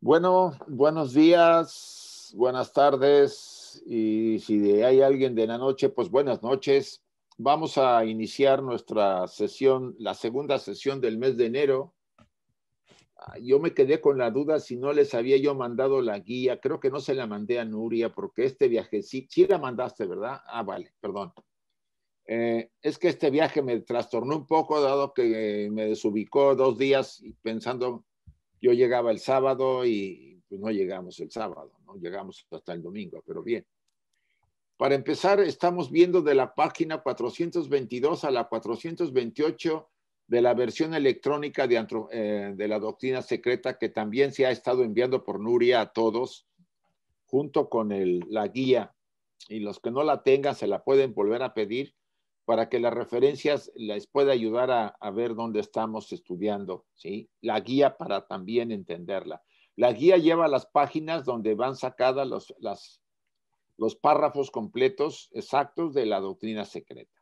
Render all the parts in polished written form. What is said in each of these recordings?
Bueno, buenos días, buenas tardes y si hay alguien de la noche, pues buenas noches. Vamos a iniciar nuestra sesión, la segunda sesión del mes de enero. Yo me quedé con la duda si no les había yo mandado la guía. Creo que no se la mandé a Nuria porque este viaje sí la mandaste, ¿verdad? Ah, vale, perdón. Es que este viaje me trastornó un poco dado que me desubicó 2 días pensando. Yo llegaba el sábado y pues no llegamos el sábado, no llegamos hasta el domingo, pero bien. Para empezar, estamos viendo de la página 422 a la 428 de la versión electrónica de la doctrina secreta que también se ha estado enviando por Nuria a todos, junto con la guía. Y los que no la tengan se la pueden volver a pedir para que las referencias les pueda ayudar a ver dónde estamos estudiando, ¿sí? La guía para también entenderla. La guía lleva las páginas donde van sacadas los párrafos completos exactos de la doctrina secreta.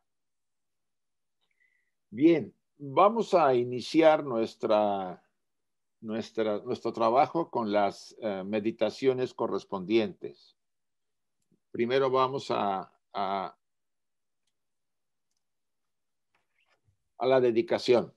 Bien, vamos a iniciar nuestro trabajo con las meditaciones correspondientes. Primero vamos a la dedicación.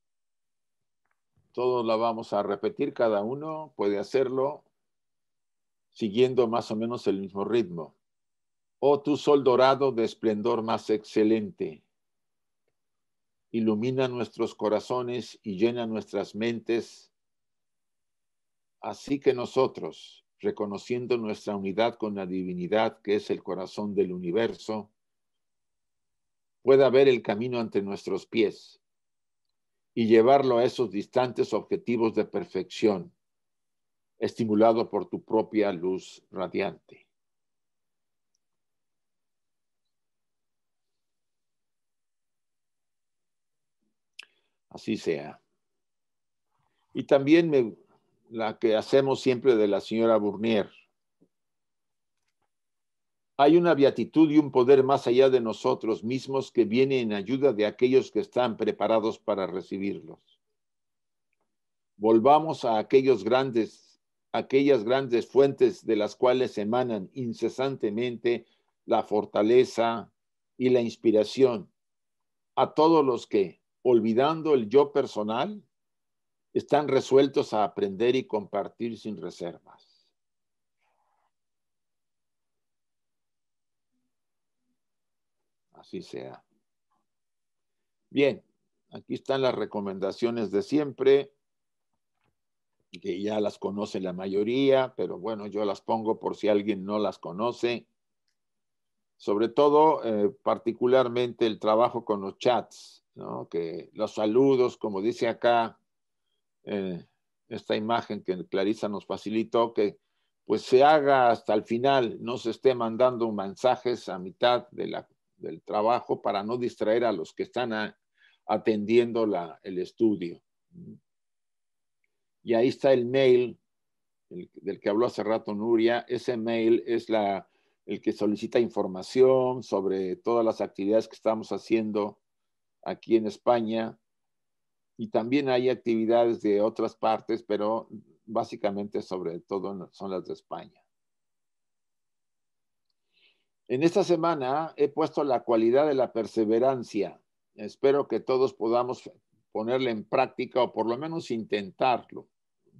Todos la vamos a repetir, cada uno puede hacerlo siguiendo más o menos el mismo ritmo. Oh, tu sol dorado de esplendor más excelente, ilumina nuestros corazones y llena nuestras mentes, así que nosotros, reconociendo nuestra unidad con la divinidad que es el corazón del universo, pueda ver el camino ante nuestros pies y llevarlo a esos distantes objetivos de perfección, estimulado por tu propia luz radiante. Así sea. Y también la que hacemos siempre de la señora Bournier. Hay una beatitud y un poder más allá de nosotros mismos que viene en ayuda de aquellos que están preparados para recibirlos. Volvamos a aquellas grandes fuentes de las cuales emanan incesantemente la fortaleza y la inspiración a todos los que, olvidando el yo personal, están resueltos a aprender y compartir sin reservas. Así sea. Bien, aquí están las recomendaciones de siempre, que ya las conoce la mayoría, pero bueno, yo las pongo por si alguien no las conoce. Sobre todo, particularmente el trabajo con los chats, ¿no? Que los saludos, como dice acá, esta imagen que Clarisa nos facilitó, que pues se haga hasta el final, no se esté mandando mensajes a mitad del trabajo para no distraer a los que están atendiendo el estudio. Y ahí está el mail del que habló hace rato Nuria. Ese mail es el que solicita información sobre todas las actividades que estamos haciendo aquí en España. Y también hay actividades de otras partes, pero básicamente sobre todo son las de España. En esta semana he puesto la cualidad de la perseverancia. Espero que todos podamos ponerla en práctica o por lo menos intentarlo.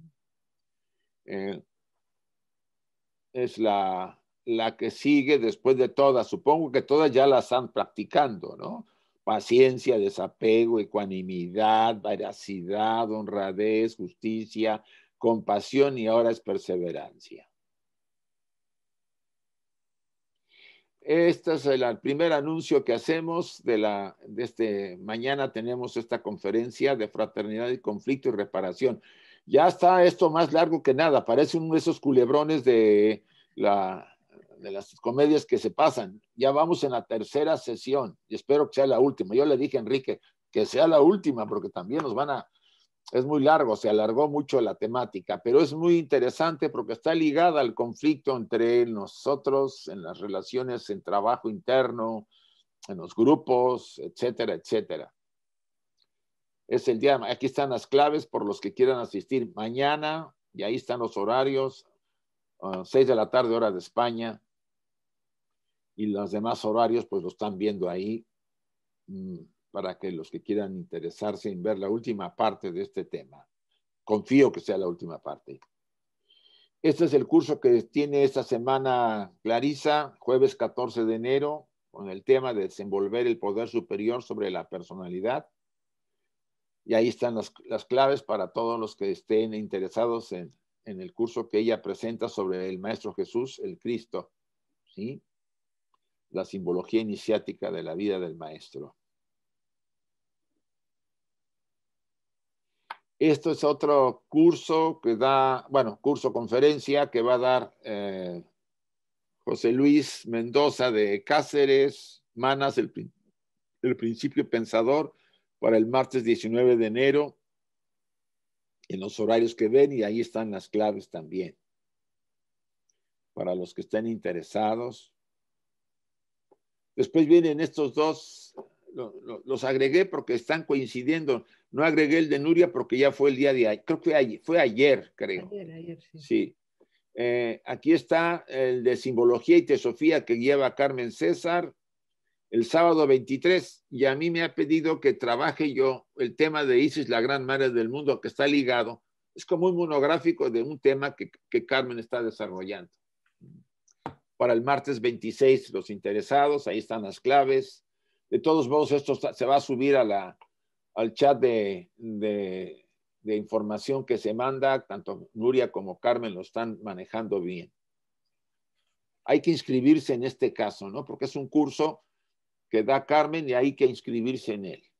Es la que sigue después de todas. Supongo que todas ya la están practicando, ¿no? Paciencia, desapego, ecuanimidad, veracidad, honradez, justicia, compasión y ahora es perseverancia. Este es el primer anuncio que hacemos mañana tenemos esta conferencia de fraternidad y conflicto y reparación. Ya está esto más largo que nada, parece uno de esos culebrones de las comedias que se pasan. Ya vamos en la tercera sesión y espero que sea la última. Yo le dije a Enrique que sea la última porque también es muy largo, se alargó mucho la temática, pero es muy interesante porque está ligada al conflicto entre nosotros, en las relaciones en trabajo interno, en los grupos, etcétera, etcétera. Es el día, aquí están las claves por los que quieran asistir. Mañana Y ahí están los horarios, 6 de la tarde, hora de España, y los demás horarios pues lo están viendo ahí, para que los que quieran interesarse en ver la última parte de este tema. Confío que sea la última parte. Este es el curso que tiene esta semana Clarisa, jueves 14 de enero, con el tema de desenvolver el poder superior sobre la personalidad. Y ahí están las claves para todos los que estén interesados en el curso que ella presenta sobre el Maestro Jesús, el Cristo, ¿sí? La simbología iniciática de la vida del Maestro. Esto es otro curso que da, bueno, conferencia que va a dar José Luis Mendoza de Cáceres, Manas, el principio pensador, para el martes 19 de enero, en los horarios que ven, y ahí están las claves también. Para los que estén interesados. Después vienen estos dos, los agregué porque están coincidiendo. No agregué el de Nuria porque ya fue el día de ayer. Creo que fue ayer, creo. Ayer, sí. Sí. Aquí está el de simbología y teosofía que lleva Carmen César el sábado 23. Y a mí me ha pedido que trabaje yo el tema de Isis, la gran madre del mundo, que está ligado. Es como un monográfico de un tema que Carmen está desarrollando. Para el martes 26, los interesados, ahí están las claves. De todos modos, esto se va a subir al chat de información que se manda. Tanto Nuria como Carmen lo están manejando bien. Hay que inscribirse en este caso, ¿no? Porque es un curso que da Carmen y hay que inscribirse en él.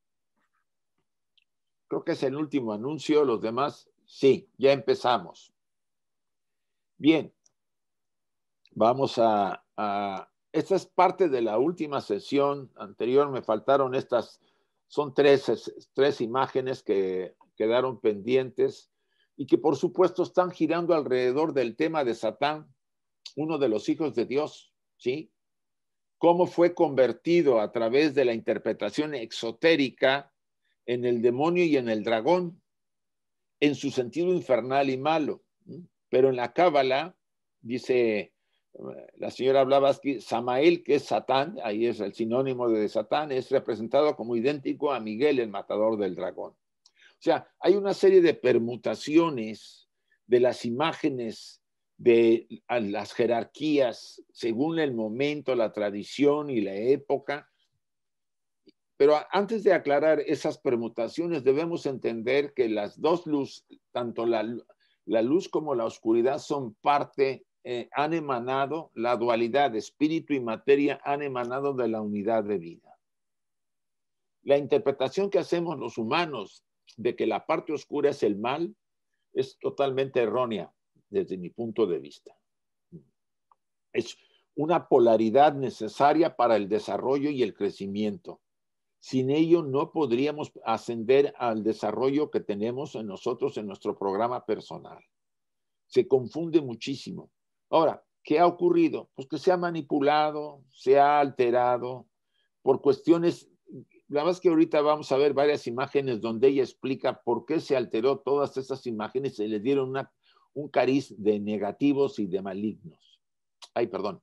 Creo que es el último anuncio. Los demás, sí, ya empezamos. Bien. Vamos esta es parte de la última sesión anterior. Me faltaron estas, son tres imágenes que quedaron pendientes y que por supuesto están girando alrededor del tema de Satán, uno de los hijos de Dios, ¿sí? Cómo fue convertido a través de la interpretación exotérica en el demonio y en el dragón, en su sentido infernal y malo. Pero en la Cábala dice la señora Blavatsky, Samael, que es Satán, ahí es el sinónimo de Satán, es representado como idéntico a Miguel, el matador del dragón. O sea, hay una serie de permutaciones de las imágenes de las jerarquías según el momento, la tradición y la época. Pero antes de aclarar esas permutaciones, debemos entender que las dos luces, tanto la luz como la oscuridad, son parte, han emanado, la dualidad de espíritu y materia han emanado de la unidad de vida. La interpretación que hacemos los humanos de que la parte oscura es el mal es totalmente errónea desde mi punto de vista. Es una polaridad necesaria para el desarrollo y el crecimiento. Sin ello no podríamos ascender al desarrollo que tenemos en nosotros en nuestro programa personal. Se confunde muchísimo. Ahora, ¿qué ha ocurrido? Pues que se ha manipulado, se ha alterado por cuestiones. La verdad es que ahorita vamos a ver varias imágenes donde ella explica por qué se alteró todas esas imágenes, se les dieron un cariz de negativos y de malignos. Ay, perdón.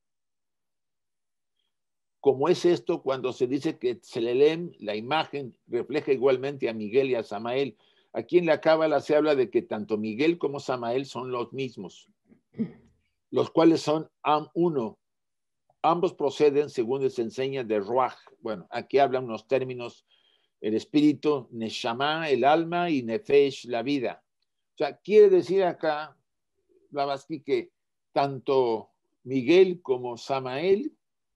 Como es esto cuando se dice que Tselelem, la imagen, refleja igualmente a Miguel y a Samael. Aquí en la Cábala se habla de que tanto Miguel como Samael son los mismos, los cuales son uno. Ambos proceden, según les enseña, de Ruach. Bueno, aquí hablan unos términos, el espíritu, Neshama, el alma, y Nefesh, la vida. O sea, quiere decir acá, Blavatsky, que tanto Miguel como Samael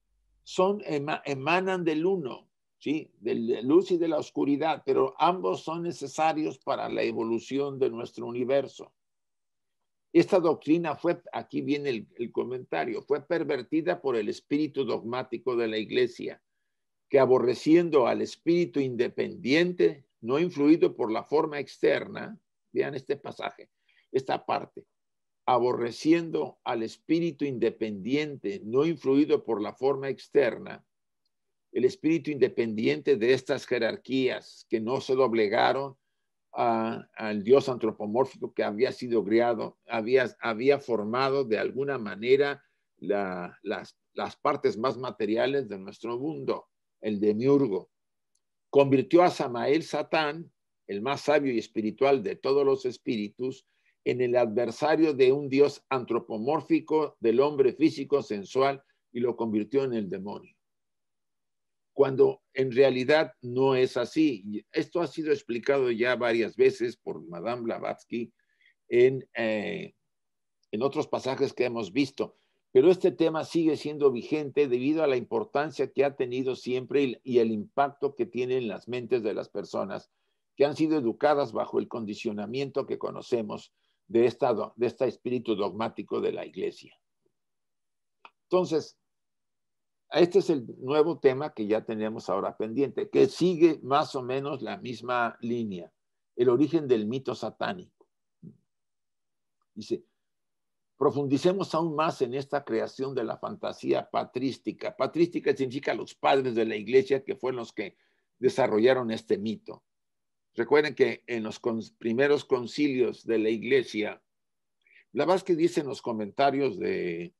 emanan del uno, ¿sí? De la luz y de la oscuridad, pero ambos son necesarios para la evolución de nuestro universo. Esta doctrina fue, aquí viene el comentario, fue pervertida por el espíritu dogmático de la Iglesia, que aborreciendo al espíritu independiente, no influido por la forma externa, vean este pasaje, esta parte, aborreciendo al espíritu independiente, no influido por la forma externa, el espíritu independiente de estas jerarquías que no se doblegaron al Dios antropomórfico que había sido creado, había formado de alguna manera las partes más materiales de nuestro mundo, el demiurgo. Convirtió a Samael Satán, el más sabio y espiritual de todos los espíritus, en el adversario de un Dios antropomórfico del hombre físico sensual y lo convirtió en el demonio. Cuando en realidad no es así. Esto ha sido explicado ya varias veces por Madame Blavatsky en otros pasajes que hemos visto, pero este tema sigue siendo vigente debido a la importancia que ha tenido siempre y el impacto que tiene en las mentes de las personas que han sido educadas bajo el condicionamiento que conocemos de este espíritu dogmático de la Iglesia. Entonces, este es el nuevo tema que ya tenemos ahora pendiente, que sigue más o menos la misma línea, el origen del mito satánico. Dice, profundicemos aún más en esta creación de la fantasía patrística. Patrística significa los padres de la Iglesia que fueron los que desarrollaron este mito. Recuerden que en los primeros concilios de la Iglesia, Blavatsky dice en los comentarios de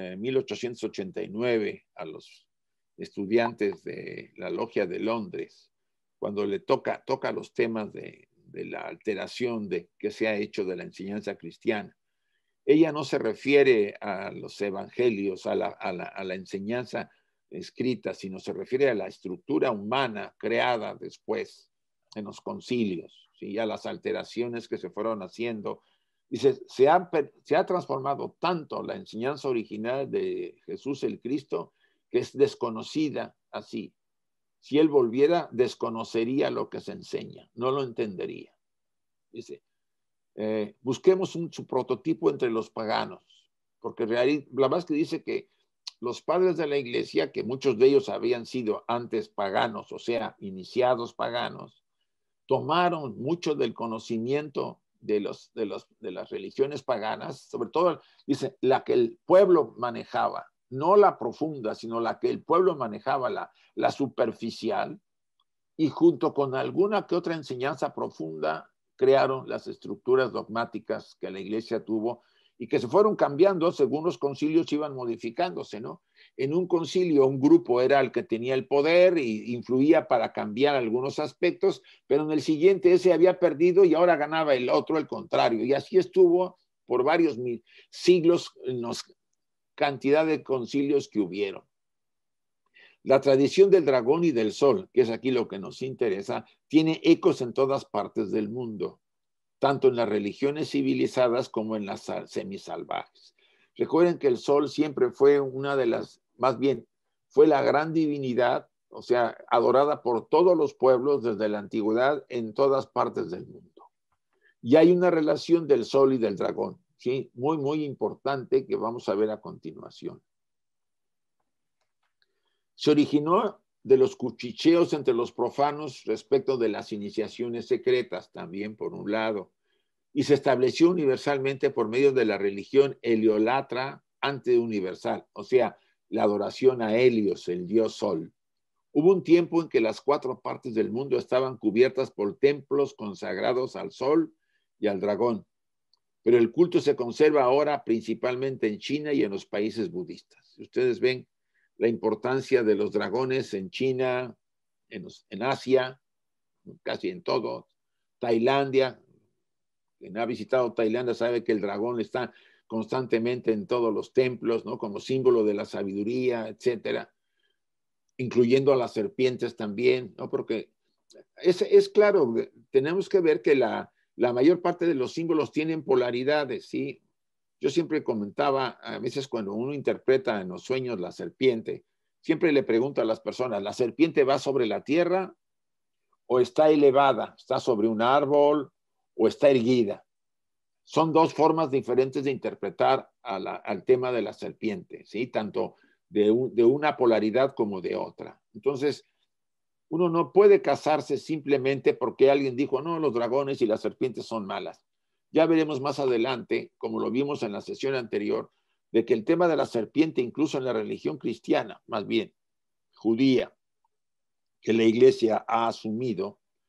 1889 a los estudiantes de la Logia de Londres, cuando le toca los temas de la alteración que se ha hecho de la enseñanza cristiana. Ella no se refiere a los evangelios, a la enseñanza escrita, sino se refiere a la estructura humana creada después en los concilios, ¿sí? A las alteraciones que se fueron haciendo. Dice, se ha transformado tanto la enseñanza original de Jesús el Cristo que es desconocida así. Si él volviera, desconocería lo que se enseña, no lo entendería. Dice, busquemos su prototipo entre los paganos, porque Blavatsky dice que los padres de la Iglesia, que muchos de ellos habían sido antes paganos, o sea, iniciados paganos, tomaron mucho del conocimiento de las religiones paganas, sobre todo, dice, la que el pueblo manejaba, no la profunda, sino la que el pueblo manejaba, la superficial, y junto con alguna que otra enseñanza profunda, crearon las estructuras dogmáticas que la Iglesia tuvo y que se fueron cambiando según los concilios iban modificándose, ¿no? En un concilio, un grupo era el que tenía el poder y influía para cambiar algunos aspectos, pero en el siguiente ese había perdido y ahora ganaba el otro, el contrario. Y así estuvo por varios siglos en la cantidad de concilios que hubieron. La tradición del dragón y del sol, que es aquí lo que nos interesa, tiene ecos en todas partes del mundo, tanto en las religiones civilizadas como en las semisalvajes. Recuerden que el sol siempre fue más bien, fue la gran divinidad, o sea, adorada por todos los pueblos desde la antigüedad en todas partes del mundo. Y hay una relación del sol y del dragón, ¿sí? Muy, muy importante que vamos a ver a continuación. Se originó de los cuchicheos entre los profanos respecto de las iniciaciones secretas, también por un lado, y se estableció universalmente por medio de la religión heliolatra anteuniversal, o sea, la adoración a Helios, el dios sol. Hubo un tiempo en que las 4 partes del mundo estaban cubiertas por templos consagrados al sol y al dragón, pero el culto se conserva ahora principalmente en China y en los países budistas. Ustedes ven la importancia de los dragones en China, en Asia, casi en todo. Tailandia, quien ha visitado Tailandia sabe que el dragón está constantemente en todos los templos, ¿no? Como símbolo de la sabiduría, etcétera, incluyendo a las serpientes también, ¿no? Porque es claro, tenemos que ver que la mayor parte de los símbolos tienen polaridades, ¿sí? Yo siempre comentaba, a veces cuando uno interpreta en los sueños la serpiente, siempre le pregunto a las personas, ¿la serpiente va sobre la tierra o está elevada? ¿Está sobre un árbol o está erguida? Son 2 formas diferentes de interpretar al tema de la serpiente, ¿sí? Tanto de una polaridad como de otra. Entonces, uno no puede casarse simplemente porque alguien dijo, no, los dragones y las serpientes son malas. Ya veremos más adelante, como lo vimos en la sesión anterior, de que el tema de la serpiente, incluso en la religión cristiana, más bien judía, que la Iglesia ha asumido,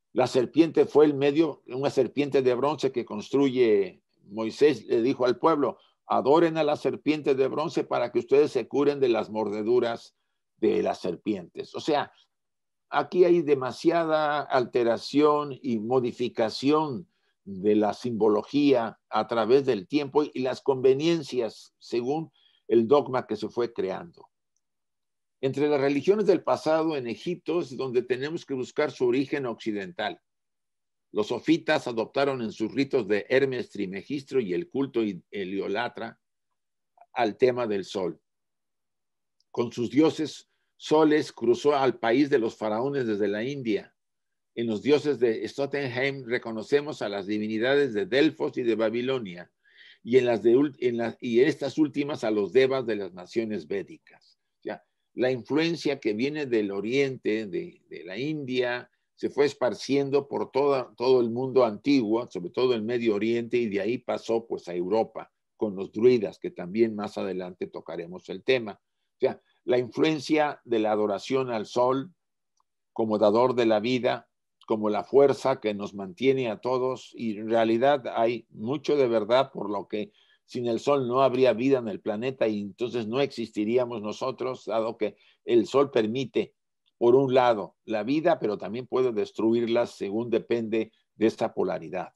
La serpiente fue el medio, una serpiente de bronce que construye Moisés, le dijo al pueblo, adoren a la serpiente de bronce para que ustedes se curen de las mordeduras de las serpientes. O sea, aquí hay demasiada alteración y modificación de la simbología a través del tiempo y las conveniencias según el dogma que se fue creando. Entre las religiones del pasado en Egipto es donde tenemos que buscar su origen occidental. Los sofitas adoptaron en sus ritos de Hermes Trismegistro y el culto heliolatra al tema del sol. Con sus dioses soles cruzó al país de los faraones desde la India. En los dioses de Jotunheim reconocemos a las divinidades de Delfos y de Babilonia, y en estas últimas a los devas de las naciones védicas. O sea, la influencia que viene del oriente, de la India, se fue esparciendo por todo el mundo antiguo, sobre todo el Medio Oriente, y de ahí pasó pues a Europa con los druidas, que también más adelante tocaremos el tema. O sea, la influencia de la adoración al sol como dador de la vida, como la fuerza que nos mantiene a todos, y en realidad hay mucho de verdad, por lo que sin el sol no habría vida en el planeta y entonces no existiríamos nosotros, dado que el sol permite, por un lado, la vida, pero también puede destruirla según depende de esta polaridad.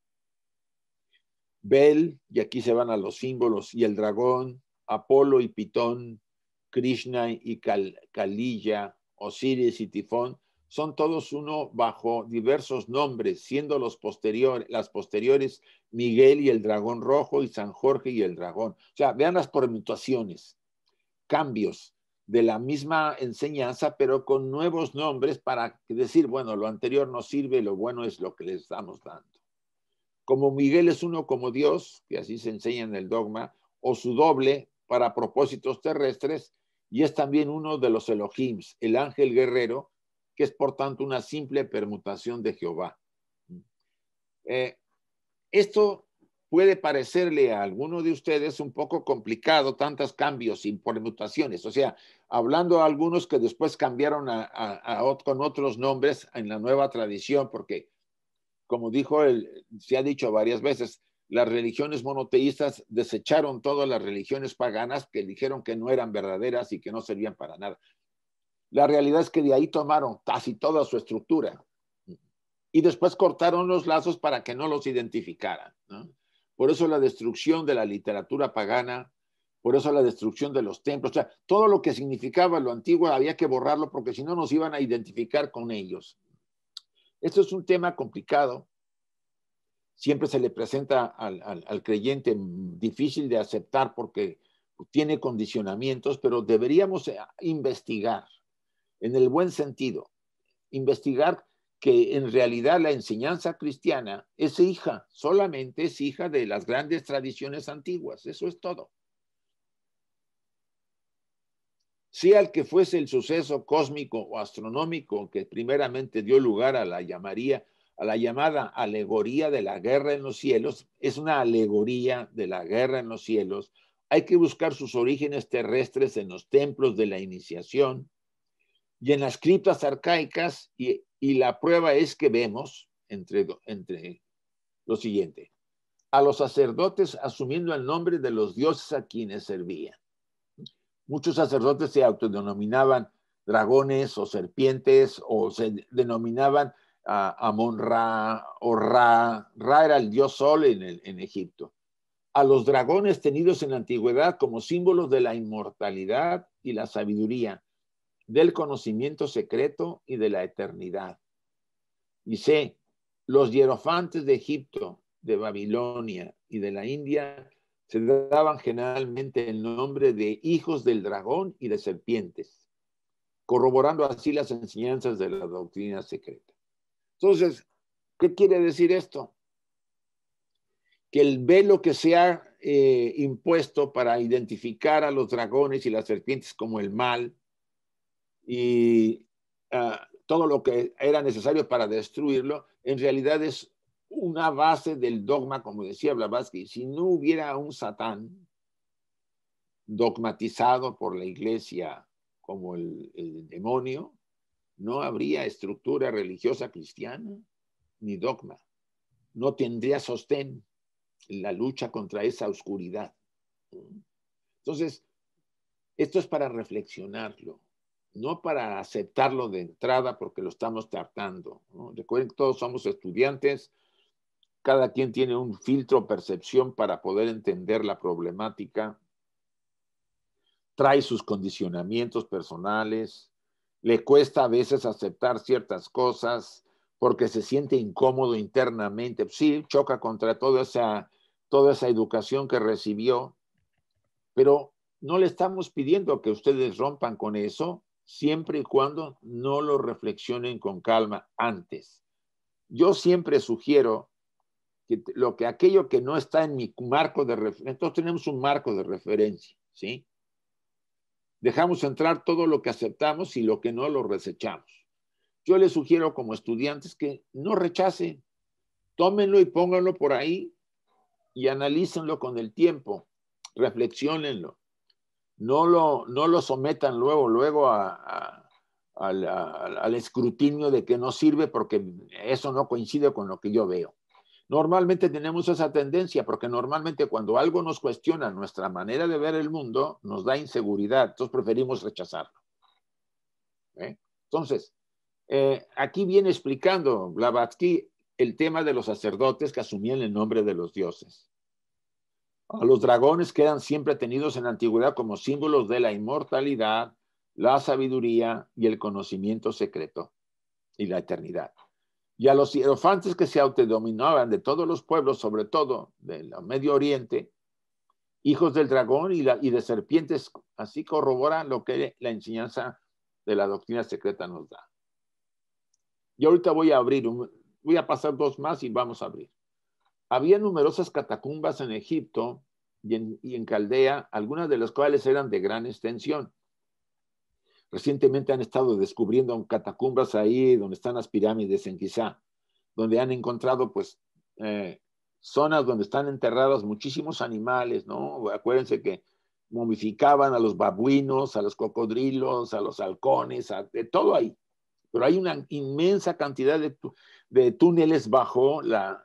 Bel, y aquí se van a los símbolos, y el dragón, Apolo y Pitón, Krishna y Kalilla, Osiris y Tifón, son todos uno bajo diversos nombres, siendo las posteriores Miguel y el dragón rojo y San Jorge y el dragón. O sea, vean las permutaciones, cambios de la misma enseñanza, pero con nuevos nombres para decir, bueno, lo anterior no sirve, lo bueno es lo que le estamos dando. Como Miguel es uno como Dios, que así se enseña en el dogma, o su doble para propósitos terrestres, y es también uno de los Elohims, el ángel guerrero, que es por tanto una simple permutación de Jehová. Esto puede parecerle a alguno de ustedes un poco complicado, tantos cambios y permutaciones. O sea, hablando a algunos que después cambiaron con otros nombres en la nueva tradición, porque como se ha dicho varias veces, las religiones monoteístas desecharon todas las religiones paganas que dijeron que no eran verdaderas y que no servían para nada. La realidad es que de ahí tomaron casi toda su estructura y después cortaron los lazos para que no los identificaran, ¿no? Por eso la destrucción de la literatura pagana, por eso la destrucción de los templos, o sea, todo lo que significaba lo antiguo había que borrarlo porque si no nos iban a identificar con ellos. Esto es un tema complicado. Siempre se le presenta al creyente difícil de aceptar porque tiene condicionamientos, pero deberíamos investigar en el buen sentido, investigar que en realidad la enseñanza cristiana es hija, solamente es hija de las grandes tradiciones antiguas, eso es todo. Sea el que fuese el suceso cósmico o astronómico que primeramente dio lugar a la llamada alegoría de la guerra en los cielos, es una alegoría de la guerra en los cielos. Hay que buscar sus orígenes terrestres en los templos de la iniciación y en las criptas arcaicas, y la prueba es que vemos entre lo siguiente: a los sacerdotes asumiendo el nombre de los dioses a quienes servían. Muchos sacerdotes se autodenominaban dragones o serpientes, o se denominaban Amon-Ra o Ra. Ra era el dios sol en Egipto. A los dragones tenidos en la antigüedad como símbolos de la inmortalidad y la sabiduría, del conocimiento secreto y de la eternidad. Y C, los hierofantes de Egipto, de Babilonia y de la India se daban generalmente el nombre de hijos del dragón y de serpientes, corroborando así las enseñanzas de la doctrina secreta. Entonces, ¿qué quiere decir esto? Que el velo que se ha impuesto para identificar a los dragones y las serpientes como el mal y todo lo que era necesario para destruirlo, en realidad es una base del dogma, como decía Blavatsky. Si no hubiera un Satán dogmatizado por la iglesia como el demonio, no habría estructura religiosa cristiana ni dogma. No tendría sostén la lucha contra esa oscuridad. Entonces, esto es para reflexionarlo, no para aceptarlo de entrada porque lo estamos tratando, ¿no? Recuerden que todos somos estudiantes, cada quien tiene un filtro, percepción para poder entender la problemática, trae sus condicionamientos personales, le cuesta a veces aceptar ciertas cosas porque se siente incómodo internamente. Sí, choca contra toda esa educación que recibió, pero no le estamos pidiendo que ustedes rompan con eso siempre y cuando no lo reflexionen con calma antes. Yo siempre sugiero que aquello que no está en mi marco de referencia, entonces tenemos un marco de referencia, ¿sí? Dejamos entrar todo lo que aceptamos y lo que no lo desechamos. Yo les sugiero como estudiantes que no rechacen, tómenlo y pónganlo por ahí y analícenlo con el tiempo, reflexionenlo. No lo sometan luego al escrutinio de que no sirve porque eso no coincide con lo que yo veo. Normalmente tenemos esa tendencia porque normalmente cuando algo nos cuestiona nuestra manera de ver el mundo, nos da inseguridad, entonces preferimos rechazarlo. Entonces, aquí viene explicando Blavatsky el tema de los sacerdotes que asumían el nombre de los dioses. A los dragones quedan siempre tenidos en la antigüedad como símbolos de la inmortalidad, la sabiduría y el conocimiento secreto y la eternidad. Y a los hierofantes que se autodominaban de todos los pueblos, sobre todo del Medio Oriente, hijos del dragón y de serpientes, así corroboran lo que la enseñanza de la doctrina secreta nos da. Y ahorita voy a pasar dos más y vamos a abrir. Había numerosas catacumbas en Egipto y en Caldea, algunas de las cuales eran de gran extensión. Recientemente han estado descubriendo catacumbas ahí donde están las pirámides en Giza, donde han encontrado pues zonas donde están enterrados muchísimos animales, ¿no? Acuérdense que momificaban a los babuinos, a los cocodrilos, a los halcones, de todo ahí. Pero hay una inmensa cantidad de túneles bajo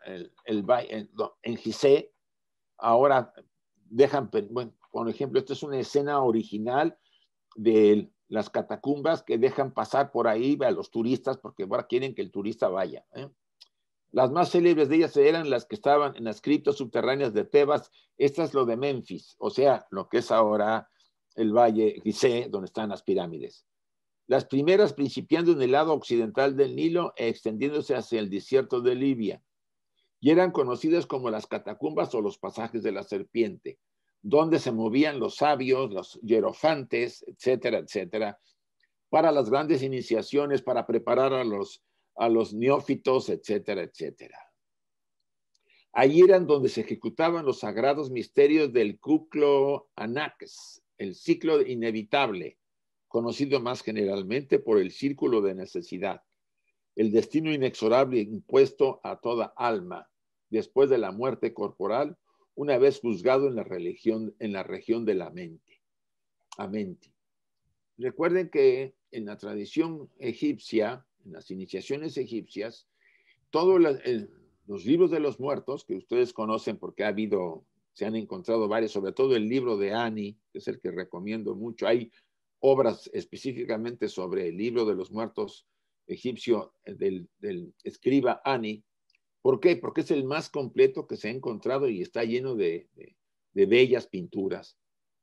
en Gizeh. Ahora dejan, bueno, por ejemplo, esta es una escena original de las catacumbas que dejan pasar por ahí a los turistas porque ahora quieren que el turista vaya. Las más célebres de ellas eran las que estaban en las criptas subterráneas de Tebas. Esta es lo de Memphis, o sea, lo que es ahora el valle Gizeh, donde están las pirámides. Las primeras principiando en el lado occidental del Nilo e extendiéndose hacia el desierto de Libia, y eran conocidas como las catacumbas o los pasajes de la serpiente, donde se movían los sabios, los hierofantes, etcétera, etcétera, para las grandes iniciaciones, para preparar a los neófitos, etcétera, etcétera. Allí eran donde se ejecutaban los sagrados misterios del Kuklo Anax, el ciclo inevitable, conocido más generalmente por el círculo de necesidad, el destino inexorable impuesto a toda alma después de la muerte corporal, una vez juzgado en la región de la mente. Amenti. Recuerden que en la tradición egipcia, en las iniciaciones egipcias, todos los libros de los muertos, que ustedes conocen porque se han encontrado varios, sobre todo el libro de Ani, que es el que recomiendo mucho. Hay obras específicamente sobre el libro de los muertos egipcio del escriba Ani. ¿Por qué? Porque es el más completo que se ha encontrado y está lleno de bellas pinturas.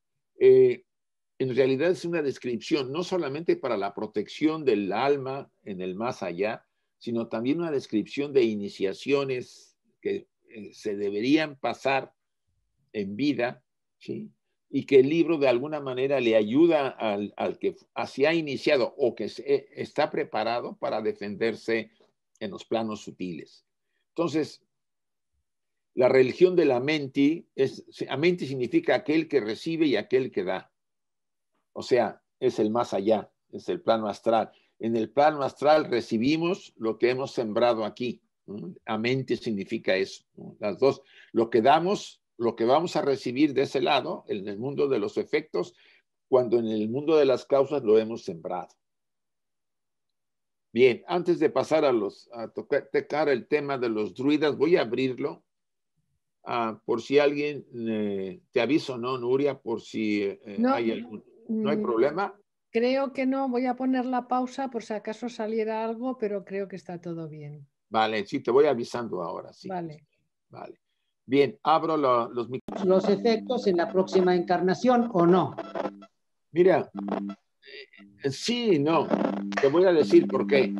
En realidad es una descripción no solamente para la protección del alma en el más allá, sino también una descripción de iniciaciones que se deberían pasar en vida, ¿sí? Y que el libro de alguna manera le ayuda al que se ha iniciado o que está preparado para defenderse en los planos sutiles. Entonces, la religión de la Amenti significa aquel que recibe y aquel que da. O sea, es el más allá, es el plano astral. En el plano astral recibimos lo que hemos sembrado aquí. Amenti significa eso, ¿no? Las dos, lo que damos, lo que vamos a recibir de ese lado, en el mundo de los efectos, cuando en el mundo de las causas lo hemos sembrado. Bien, antes de pasar a tocar el tema de los druidas, voy a abrirlo por si alguien, te aviso, ¿no, Nuria? Por si No, hay algún... ¿No hay problema? creo que no. Voy a poner la pausa por si acaso saliera algo, pero creo que está todo bien. Vale, sí, te voy avisando ahora, sí. Vale. Vale. Bien, abro los micrófonos. ¿Los efectos en la próxima encarnación o no? Mira, sí y no. Te voy a decir por qué.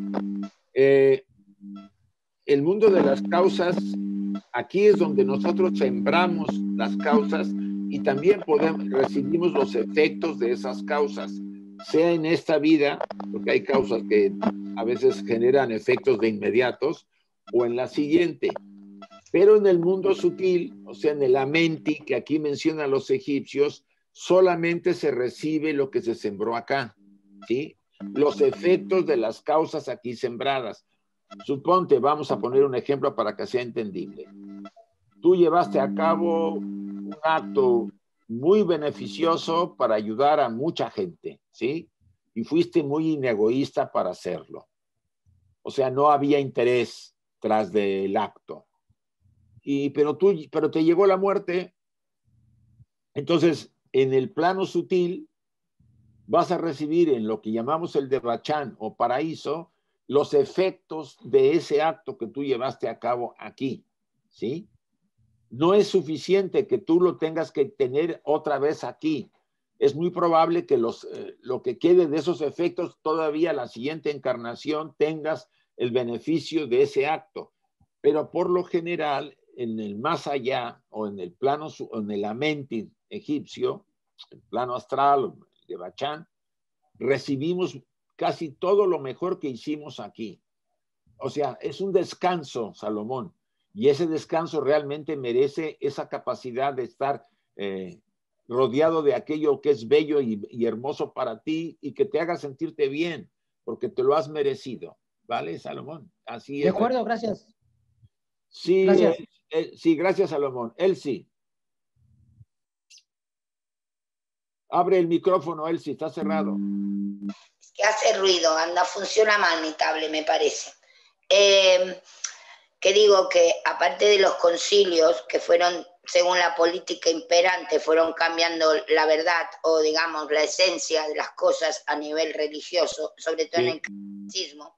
El mundo de las causas, aquí es donde nosotros sembramos las causas y también recibimos los efectos de esas causas, sea en esta vida, porque hay causas que a veces generan efectos de inmediatos, o en la siguiente. Pero en el mundo sutil, o sea, en el amenti, que aquí mencionan los egipcios, solamente se recibe lo que se sembró acá, ¿sí? Los efectos de las causas aquí sembradas. Suponte, vamos a poner un ejemplo para que sea entendible. Tú llevaste a cabo un acto muy beneficioso para ayudar a mucha gente, ¿sí? Y fuiste muy inegoísta para hacerlo. O sea, no había interés tras del acto. Pero te llegó la muerte. Entonces, en el plano sutil, vas a recibir en lo que llamamos el Devachan o paraíso, los efectos de ese acto que tú llevaste a cabo aquí, ¿sí? No es suficiente que tú lo tengas que tener otra vez aquí. Es muy probable que lo que quede de esos efectos todavía la siguiente encarnación tengas el beneficio de ese acto. Pero por lo general, en el más allá o en el plano, en el amenti egipcio, el plano astral de Bachán, recibimos casi todo lo mejor que hicimos aquí. O sea, es un descanso, Salomón, y ese descanso realmente merece esa capacidad de estar rodeado de aquello que es bello y hermoso para ti y que te haga sentirte bien, porque te lo has merecido. ¿Vale, Salomón? Así De es. acuerdo, gracias. Sí, Gracias. Sí, gracias, Salomón. Elsie. Abre el micrófono, Elsie, está cerrado. Es que hace ruido, anda, funciona mal mi tablet, me parece. Que digo que aparte de los concilios que fueron, según la política imperante, fueron cambiando la verdad o digamos la esencia de las cosas a nivel religioso, sobre todo en el catolicismo,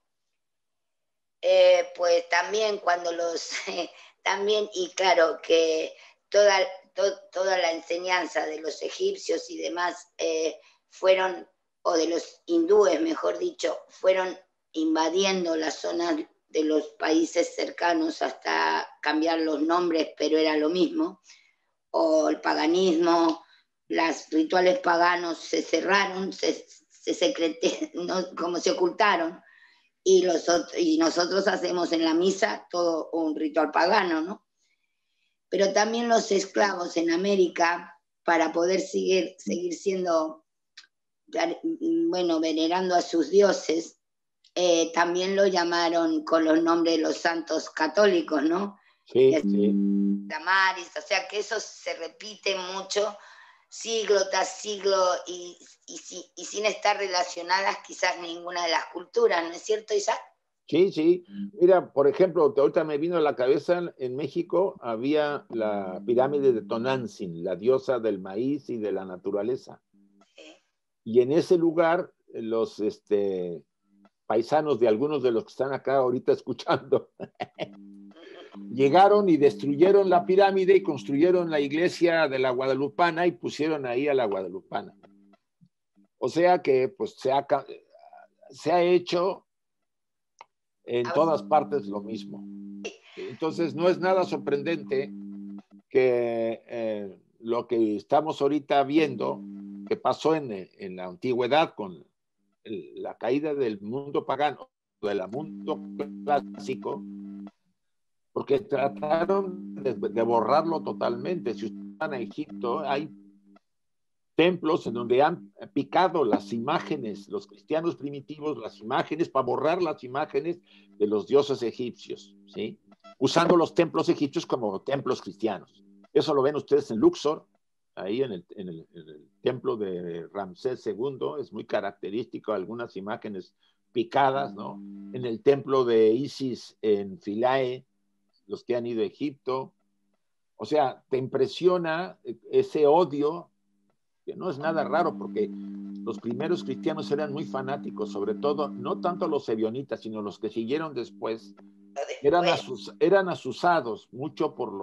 pues también cuando también, y claro que toda la enseñanza de los egipcios y demás fueron, o de los hindúes mejor dicho, fueron invadiendo las zonas de los países cercanos hasta cambiar los nombres, pero era lo mismo, o el paganismo, los rituales paganos se cerraron, como se ocultaron, y nosotros hacemos en la misa todo un ritual pagano, ¿no? Pero también los esclavos en América, para poder seguir siendo, bueno, venerando a sus dioses, también lo llamaron con los nombres de los santos católicos, ¿no? Sí, sí. Damaris, o sea que eso se repite mucho, siglo tras siglo, y sin estar relacionadas quizás ninguna de las culturas, ¿no es cierto, Isaac? Sí, sí. Mira, por ejemplo, ahorita me vino a la cabeza, en México había la pirámide de Tonantzin, la diosa del maíz y de la naturaleza. Y en ese lugar, los paisanos de algunos de los que están acá ahorita escuchando, llegaron y destruyeron la pirámide y construyeron la iglesia de la Guadalupana y pusieron ahí a la Guadalupana. O sea que pues se ha hecho en todas partes lo mismo. Entonces no es nada sorprendente que lo que estamos ahorita viendo, que pasó en la antigüedad con la caída del mundo pagano, del mundo clásico, porque trataron de borrarlo totalmente. Si ustedes van a Egipto, hay templos en donde han picado las imágenes, los cristianos primitivos, las imágenes, para borrar las imágenes de los dioses egipcios, ¿sí? Usando los templos egipcios como templos cristianos. Eso lo ven ustedes en Luxor, ahí en el templo de Ramsés II, es muy característico algunas imágenes picadas, ¿no? En el templo de Isis en Philae, los que han ido a Egipto. O sea, te impresiona ese odio, que no es nada raro, porque los primeros cristianos eran muy fanáticos, sobre todo, no tanto los ebionitas, sino los que siguieron después, eran asusados mucho por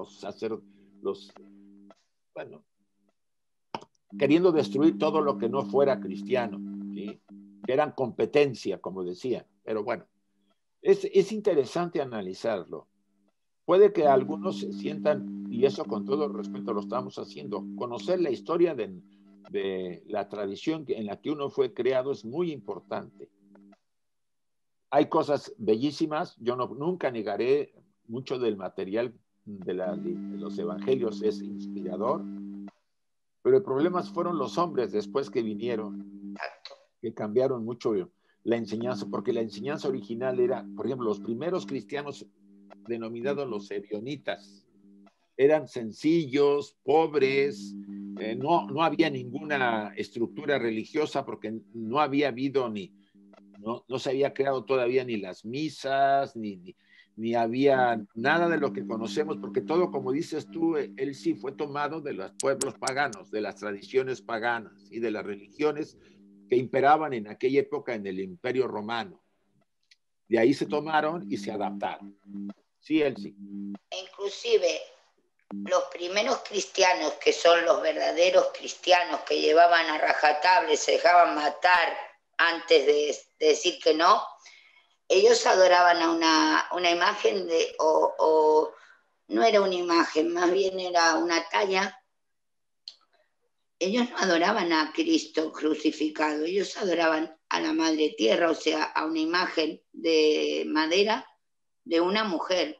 bueno, queriendo destruir todo lo que no fuera cristiano, ¿sí? Que eran competencia, como decía. Pero bueno, es interesante analizarlo. Puede que algunos se sientan, y eso con todo respeto lo estamos haciendo, conocer la historia de la tradición en la que uno fue creado es muy importante. Hay cosas bellísimas, yo nunca negaré, mucho del material de los evangelios es inspirador, pero el problema fueron los hombres después que vinieron, que cambiaron mucho la enseñanza, porque la enseñanza original era, por ejemplo, los primeros cristianos denominados los ebionitas, eran sencillos, pobres, no había ninguna estructura religiosa porque no había habido no se había creado todavía ni las misas, ni había nada de lo que conocemos, porque todo, como dices tú, él sí fue tomado de los pueblos paganos, de las tradiciones paganas y de las religiones que imperaban en aquella época en el Imperio Romano. De ahí se tomaron y se adaptaron. Sí, él sí. Inclusive los primeros cristianos, que son los verdaderos cristianos que llevaban a rajatabla, se dejaban matar antes de decir que no, ellos adoraban a una imagen o no era una imagen, más bien era una talla. Ellos no adoraban a Cristo crucificado, ellos adoraban a la Madre Tierra, o sea, a una imagen de madera de una mujer.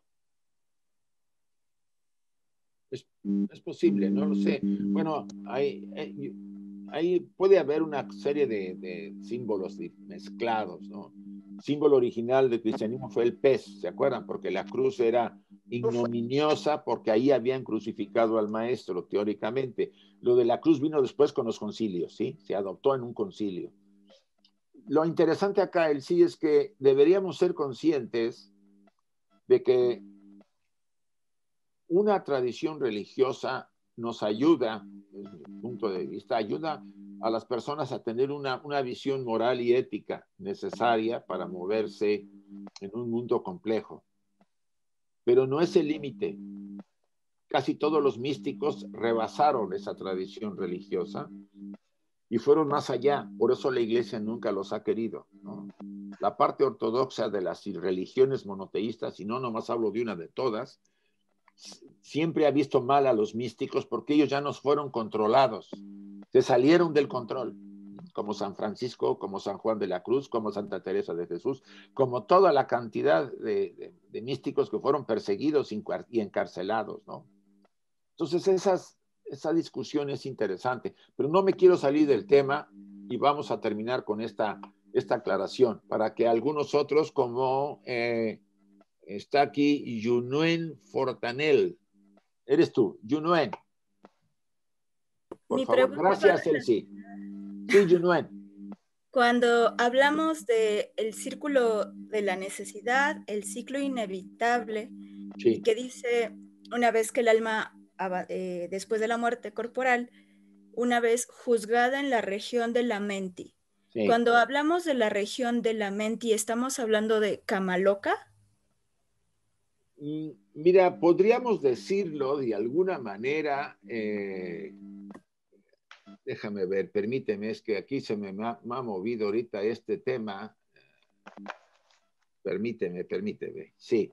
Es posible, no lo sé. Bueno, ahí puede haber una serie de símbolos mezclados, ¿no? El símbolo original del cristianismo fue el pez, ¿se acuerdan? Porque la cruz era ignominiosa porque ahí habían crucificado al maestro, teóricamente. Lo de la cruz vino después con los concilios, ¿sí? Se adoptó en un concilio. Lo interesante acá, el sí, es que deberíamos ser conscientes de que una tradición religiosa nos ayuda, desde mi punto de vista, ayuda a las personas a tener una visión moral y ética necesaria para moverse en un mundo complejo. Pero no es el límite. Casi todos los místicos rebasaron esa tradición religiosa y fueron más allá. Por eso la iglesia nunca los ha querido, ¿no? La parte ortodoxa de las religiones monoteístas, y no nomás hablo de una, de todas, siempre ha visto mal a los místicos porque ellos ya nos fueron controlados, se salieron del control, como San Francisco, como San Juan de la Cruz, como Santa Teresa de Jesús, como toda la cantidad de místicos que fueron perseguidos y encarcelados, ¿no? Entonces esa discusión es interesante, pero no me quiero salir del tema y vamos a terminar con esta aclaración para que algunos otros, como está aquí Yunuen Fortanel. Eres tú, Yunuen. Por favor, gracias, Elsie. Sí, Yunuen. Cuando hablamos del círculo de la necesidad, el ciclo inevitable, sí, que dice, una vez que el alma, después de la muerte corporal, una vez juzgada en la región de la menti. Sí. Cuando hablamos de la región de la menti, ¿estamos hablando de Kamaloka? Mira, podríamos decirlo de alguna manera, déjame ver, permíteme, es que aquí se me ha movido ahorita este tema. Permíteme, sí.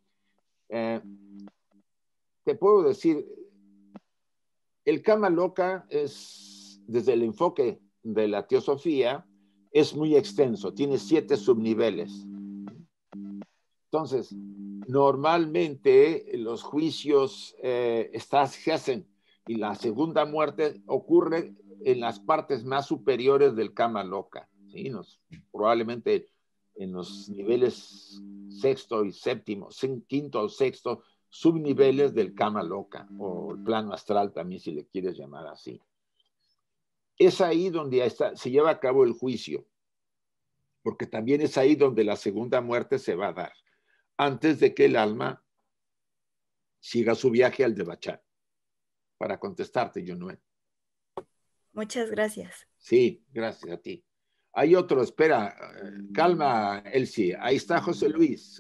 Te puedo decir, el Kamaloka es, desde el enfoque de la teosofía, es muy extenso, tiene 7 subniveles. Entonces, normalmente los juicios se hacen y la segunda muerte ocurre en las partes más superiores del Kamaloka, ¿sí? Probablemente en los niveles sexto y séptimo, quinto o sexto subniveles del Kamaloka, o el plano astral también, si le quieres llamar así. Es ahí donde se lleva a cabo el juicio. porque también es ahí donde la segunda muerte se va a dar, antes de que el alma siga su viaje al Devachan. Para contestarte, Yonuel. Muchas gracias. Sí, gracias a ti. Hay otro, espera, calma, Elsie. Ahí está José Luis.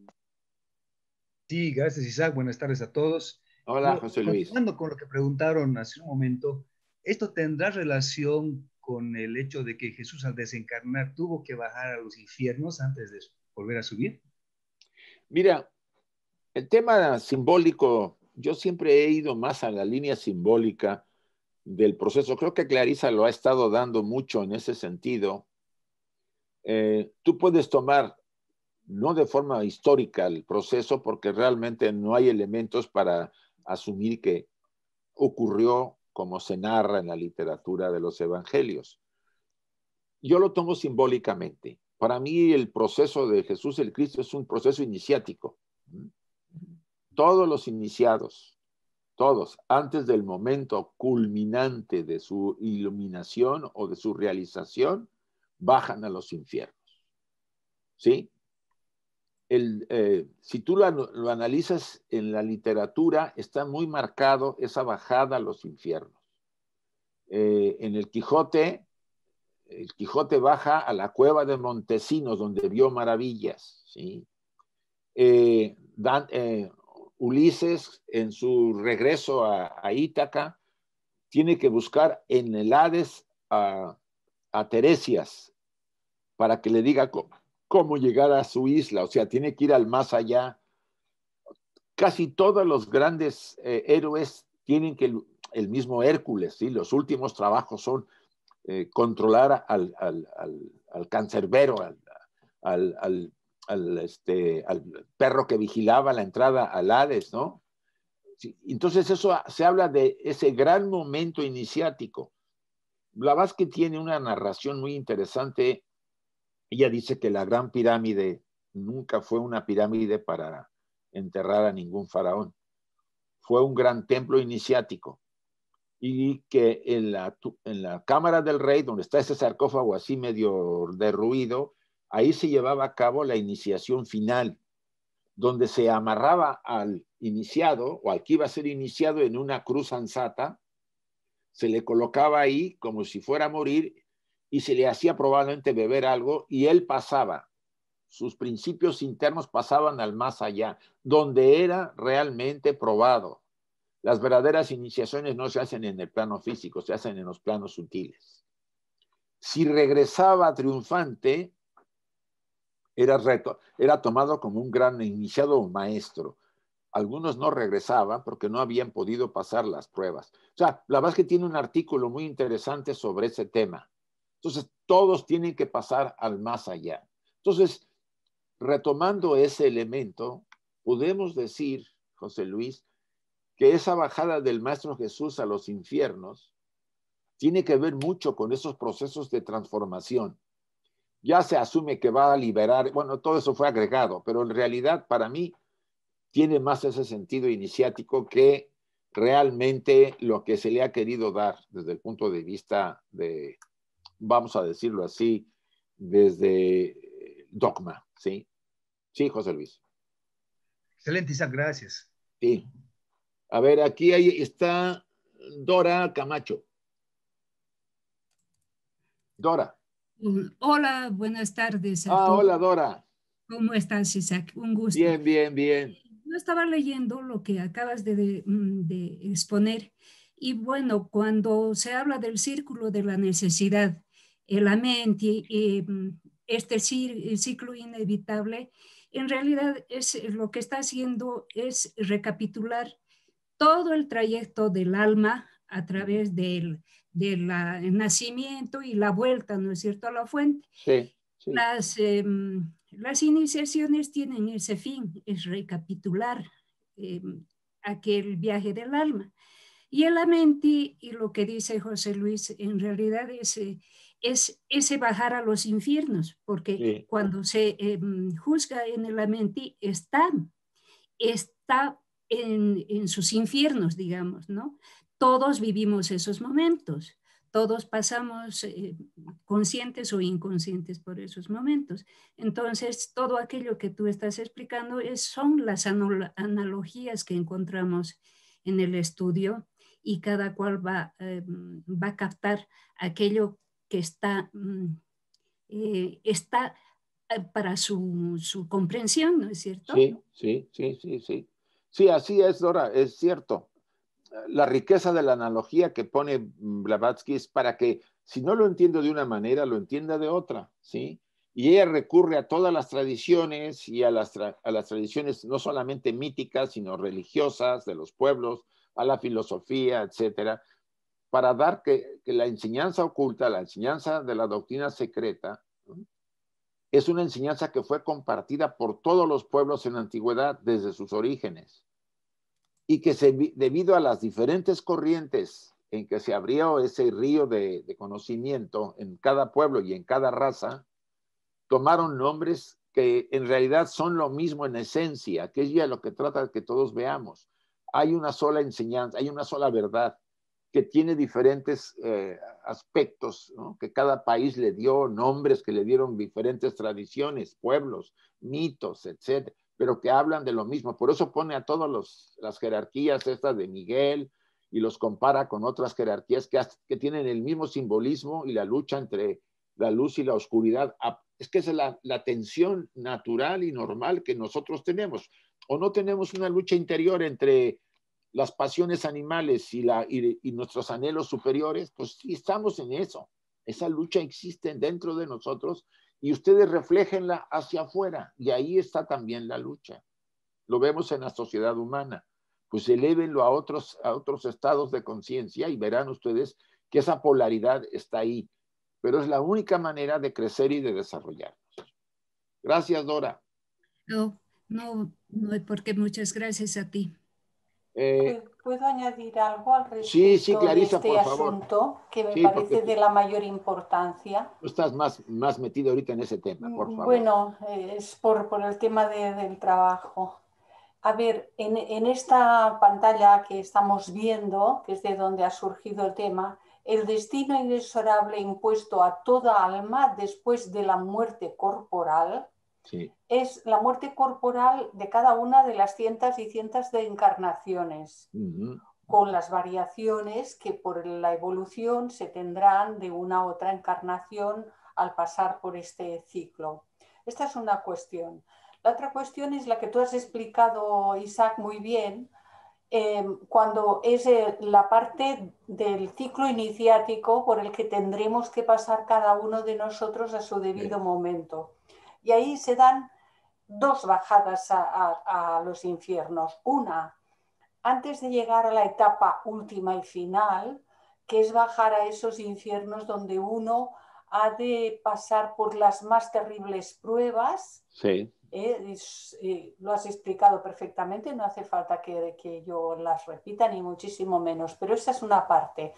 Sí, gracias, Isaac. Buenas tardes a todos. Hola, José Luis. Continuando con lo que preguntaron hace un momento, ¿esto tendrá relación con el hecho de que Jesús al desencarnar tuvo que bajar a los infiernos antes de volver a subir? Mira, el tema simbólico, yo siempre he ido más a la línea simbólica del proceso. Creo que Clarisa lo ha estado dando mucho en ese sentido. Tú puedes tomar, no de forma histórica, el proceso, porque realmente no hay elementos para asumir que ocurrió como se narra en la literatura de los evangelios. Yo lo tomo simbólicamente. Para mí el proceso de Jesús el Cristo es un proceso iniciático. Todos los iniciados, todos, antes del momento culminante de su iluminación o de su realización, bajan a los infiernos. ¿Sí? Si tú lo analizas en la literatura, está muy marcado esa bajada a los infiernos. En el Quijote baja a la cueva de Montesinos, donde vio maravillas. ¿Sí? Ulises, en su regreso a Ítaca, tiene que buscar en el Hades a Teresias para que le diga cómo llegar a su isla, o sea, tiene que ir al más allá. Casi todos los grandes héroes tienen que, el mismo Hércules, ¿sí? Los últimos trabajos son controlar al cancerbero, al perro que vigilaba la entrada al Hades, ¿no? Sí, entonces eso se habla de ese gran momento iniciático. Blavatsky tiene una narración muy interesante. Ella dice que la Gran Pirámide nunca fue una pirámide para enterrar a ningún faraón. Fue un gran templo iniciático. Y que en la cámara del rey, donde está ese sarcófago así medio derruido, ahí se llevaba a cabo la iniciación final, donde se amarraba al iniciado o al que iba a ser iniciado en una cruz ansata, se le colocaba ahí como si fuera a morir y se le hacía probablemente beber algo y él pasaba. Sus principios internos pasaban al más allá, donde era realmente probado. Las verdaderas iniciaciones no se hacen en el plano físico, se hacen en los planos sutiles. Si regresaba triunfante, era tomado como un gran iniciado o maestro. Algunos no regresaban porque no habían podido pasar las pruebas. O sea, la verdad es que tiene un artículo muy interesante sobre ese tema. Entonces, todos tienen que pasar al más allá. Entonces, retomando ese elemento, podemos decir, José Luis, que esa bajada del Maestro Jesús a los infiernos tiene que ver mucho con esos procesos de transformación. Ya se asume que va a liberar, bueno, todo eso fue agregado, pero en realidad para mí tiene más ese sentido iniciático que realmente lo que se le ha querido dar desde el punto de vista de, vamos a decirlo así, desde dogma, ¿sí? Sí, José Luis. Excelente, Isaac, gracias. Sí. A ver, aquí está Dora Camacho. Dora. Hola, buenas tardes a todos. Hola, Dora. ¿Cómo estás, Isaac? Un gusto. Bien, bien, bien. Yo estaba leyendo lo que acabas de exponer y bueno, cuando se habla del círculo de la necesidad, la mente, este ciclo inevitable, en realidad lo que está haciendo es recapitular todo el trayecto del alma a través del nacimiento y la vuelta, ¿no es cierto?, a la fuente. Sí, sí. Las iniciaciones tienen ese fin, es recapitular aquel viaje del alma. Y en la mente, y lo que dice José Luis, en realidad es ese bajar a los infiernos, porque sí, cuando se juzga en la mente está en sus infiernos, digamos, ¿no? Todos vivimos esos momentos, todos pasamos conscientes o inconscientes por esos momentos. Entonces, todo aquello que tú estás explicando son las analogías que encontramos en el estudio, y cada cual va a captar aquello que está para su comprensión, ¿no es cierto? Sí. Sí, así es, Dora, es cierto. La riqueza de la analogía que pone Blavatsky es para que, si no lo entiendo de una manera, lo entienda de otra, ¿sí? Y ella recurre a todas las tradiciones y a las tradiciones no solamente míticas, sino religiosas de los pueblos, a la filosofía, etcétera, para dar que la enseñanza oculta, la enseñanza de la doctrina secreta, ¿no?, es una enseñanza que fue compartida por todos los pueblos en la antigüedad desde sus orígenes, y que debido a las diferentes corrientes en que se abrió ese río de conocimiento en cada pueblo y en cada raza, tomaron nombres que en realidad son lo mismo en esencia, que es ya lo que trata de que todos veamos. Hay una sola enseñanza, hay una sola verdad, que tiene diferentes aspectos, ¿no?, que cada país le dio nombres, que le dieron diferentes tradiciones, pueblos, mitos, etcétera, pero que hablan de lo mismo. Por eso pone a todas las jerarquías estas de Miguel y los compara con otras jerarquías que tienen el mismo simbolismo y la lucha entre la luz y la oscuridad. Es que esa es la tensión natural y normal que nosotros tenemos. O no tenemos una lucha interior entre las pasiones animales y nuestros anhelos superiores, pues sí estamos en eso. Esa lucha existe dentro de nosotros y ustedes refléjenla hacia afuera, y ahí está también la lucha. Lo vemos en la sociedad humana. Pues elévenlo a otros estados de conciencia y verán ustedes que esa polaridad está ahí, pero es la única manera de crecer y de desarrollarnos. Gracias, Dora. No hay por qué. Muchas gracias a ti. ¿Puedo añadir algo al respecto Clarisa, de este por favor, asunto que me parece de la mayor importancia? Tú estás más metido ahorita en ese tema, por favor. Bueno, es por el tema del trabajo. A ver, en esta pantalla que estamos viendo, que es de donde ha surgido el tema, el destino inexorable impuesto a toda alma después de la muerte corporal, sí, es la muerte corporal de cada una de las cientos y cientos de encarnaciones, con las variaciones que por la evolución se tendrán de una a otra encarnación al pasar por este ciclo. Esta es una cuestión. La otra cuestión es la que tú has explicado, Isaac, muy bien, cuando es la parte del ciclo iniciático por el que tendremos que pasar cada uno de nosotros a su debido momento. Y ahí se dan dos bajadas a los infiernos. Una, antes de llegar a la etapa última y final, que es bajar a esos infiernos donde uno ha de pasar por las más terribles pruebas. Sí. Lo has explicado perfectamente, no hace falta que yo las repita, ni muchísimo menos, pero esa es una parte.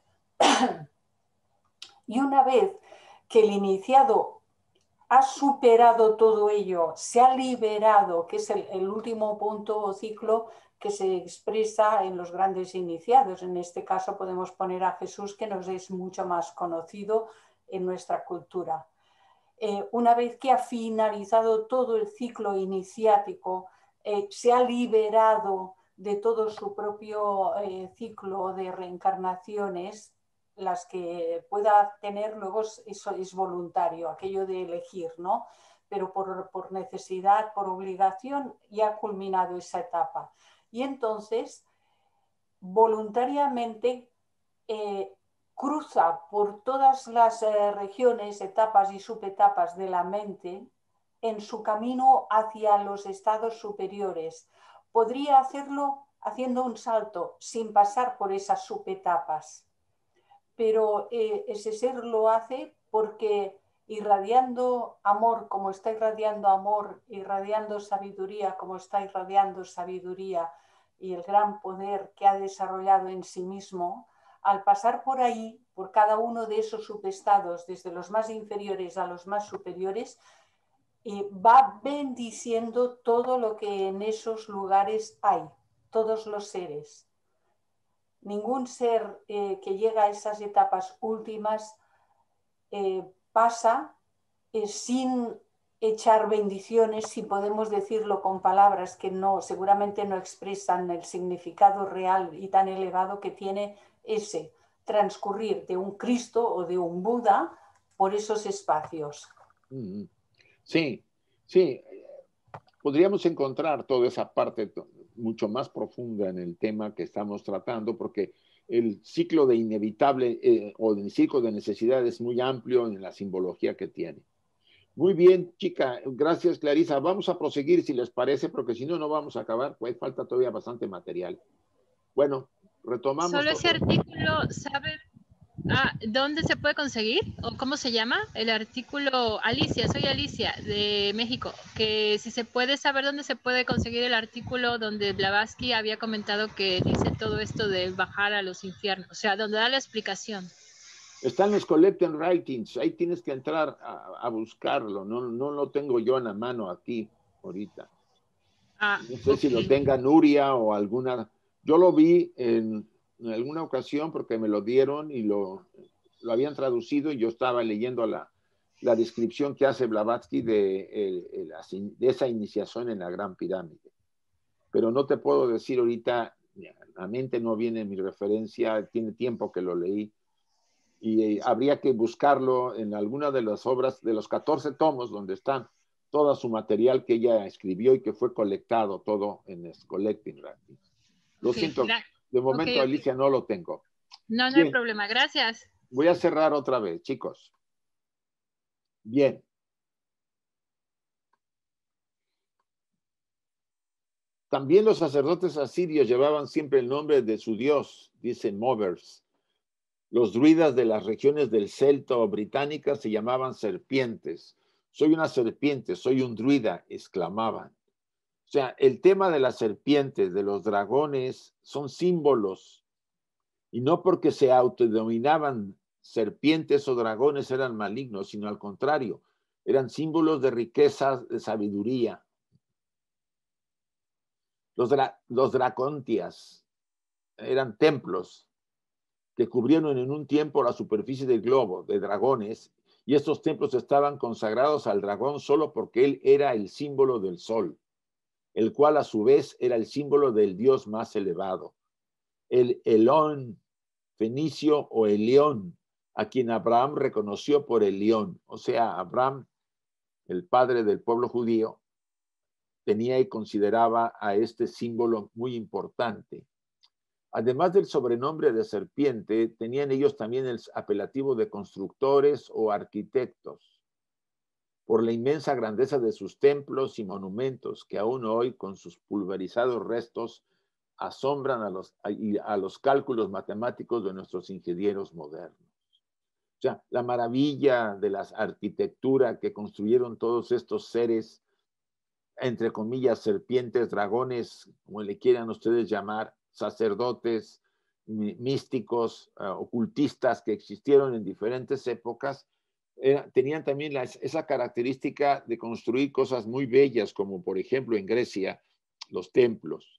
Y una vez que el iniciado ha superado todo ello, se ha liberado, que es el último punto o ciclo que se expresa en los grandes iniciados. En este caso podemos poner a Jesús, que nos es mucho más conocido en nuestra cultura. Una vez que ha finalizado todo el ciclo iniciático, se ha liberado de todo su propio ciclo de reencarnaciones, las que pueda tener luego eso es voluntario, aquello de elegir, ¿no? Pero por necesidad, por obligación, ya ha culminado esa etapa. Y entonces, voluntariamente, cruza por todas las regiones, etapas y subetapas de la mente en su camino hacia los estados superiores. Podría hacerlo haciendo un salto sin pasar por esas subetapas, pero ese ser lo hace porque irradiando amor como está irradiando amor, irradiando sabiduría como está irradiando sabiduría y el gran poder que ha desarrollado en sí mismo, al pasar por ahí, por cada uno de esos subestados, desde los más inferiores a los más superiores, va bendiciendo todo lo que en esos lugares hay, todos los seres. ningún ser que llega a esas etapas últimas pasa sin echar bendiciones, si podemos decirlo con palabras que no, seguramente no expresan el significado real y tan elevado que tiene ese transcurrir de un Cristo o de un Buda por esos espacios. Sí, sí. Podríamos encontrar toda esa parte mucho más profunda en el tema que estamos tratando, porque el ciclo de inevitable o el ciclo de necesidad es muy amplio en la simbología que tiene. Muy bien, chica, gracias, Clarisa. Vamos a proseguir si les parece, porque si no, no vamos a acabar, pues falta todavía bastante material. Bueno, retomamos. Solo ese artículo, ¿sabe dónde se puede conseguir? ¿O cómo se llama? El artículo, Alicia, soy Alicia, de México, que si se puede saber dónde se puede conseguir el artículo donde Blavatsky había comentado que dice todo esto de bajar a los infiernos, o sea, donde da la explicación. Están los Collected Writings, ahí tienes que entrar a buscarlo, no lo tengo yo en la mano aquí ahorita. No sé si lo tenga Nuria o alguna. Yo lo vi en alguna ocasión porque me lo dieron y lo habían traducido y yo estaba leyendo la descripción que hace Blavatsky de esa iniciación en la Gran Pirámide. Pero no te puedo decir ahorita, a la mente no viene mi referencia, tiene tiempo que lo leí. Y habría que buscarlo en alguna de las obras, de los 14 tomos, donde está todo su material que ella escribió y que fue colectado todo en Collecting Writings. Lo siento, de momento, Alicia, no lo tengo. No hay problema, gracias. Voy a cerrar otra vez, chicos. Bien. También los sacerdotes asirios llevaban siempre el nombre de su dios, dice Movers. Los druidas de las regiones del Celta o británicas se llamaban serpientes. Soy una serpiente, soy un druida, exclamaban. O sea, el tema de las serpientes, de los dragones, son símbolos. Y no porque se autodenominaban serpientes o dragones eran malignos, sino al contrario, eran símbolos de riqueza, de sabiduría. Los dracontias eran templos que cubrieron en un tiempo la superficie del globo de dragones, y estos templos estaban consagrados al dragón solo porque él era el símbolo del sol, el cual a su vez era el símbolo del dios más elevado, el Elón fenicio o Elión, a quien Abraham reconoció por el león. O sea, Abraham, el padre del pueblo judío, tenía y consideraba a este símbolo muy importante. Además del sobrenombre de serpiente, tenían ellos también el apelativo de constructores o arquitectos, por la inmensa grandeza de sus templos y monumentos, que aún hoy, con sus pulverizados restos, asombran a los cálculos matemáticos de nuestros ingenieros modernos. O sea, la maravilla de la arquitectura que construyeron todos estos seres, entre comillas, serpientes, dragones, como le quieran ustedes llamar, sacerdotes, místicos, ocultistas que existieron en diferentes épocas, tenían también esa característica de construir cosas muy bellas, como por ejemplo en Grecia, los templos.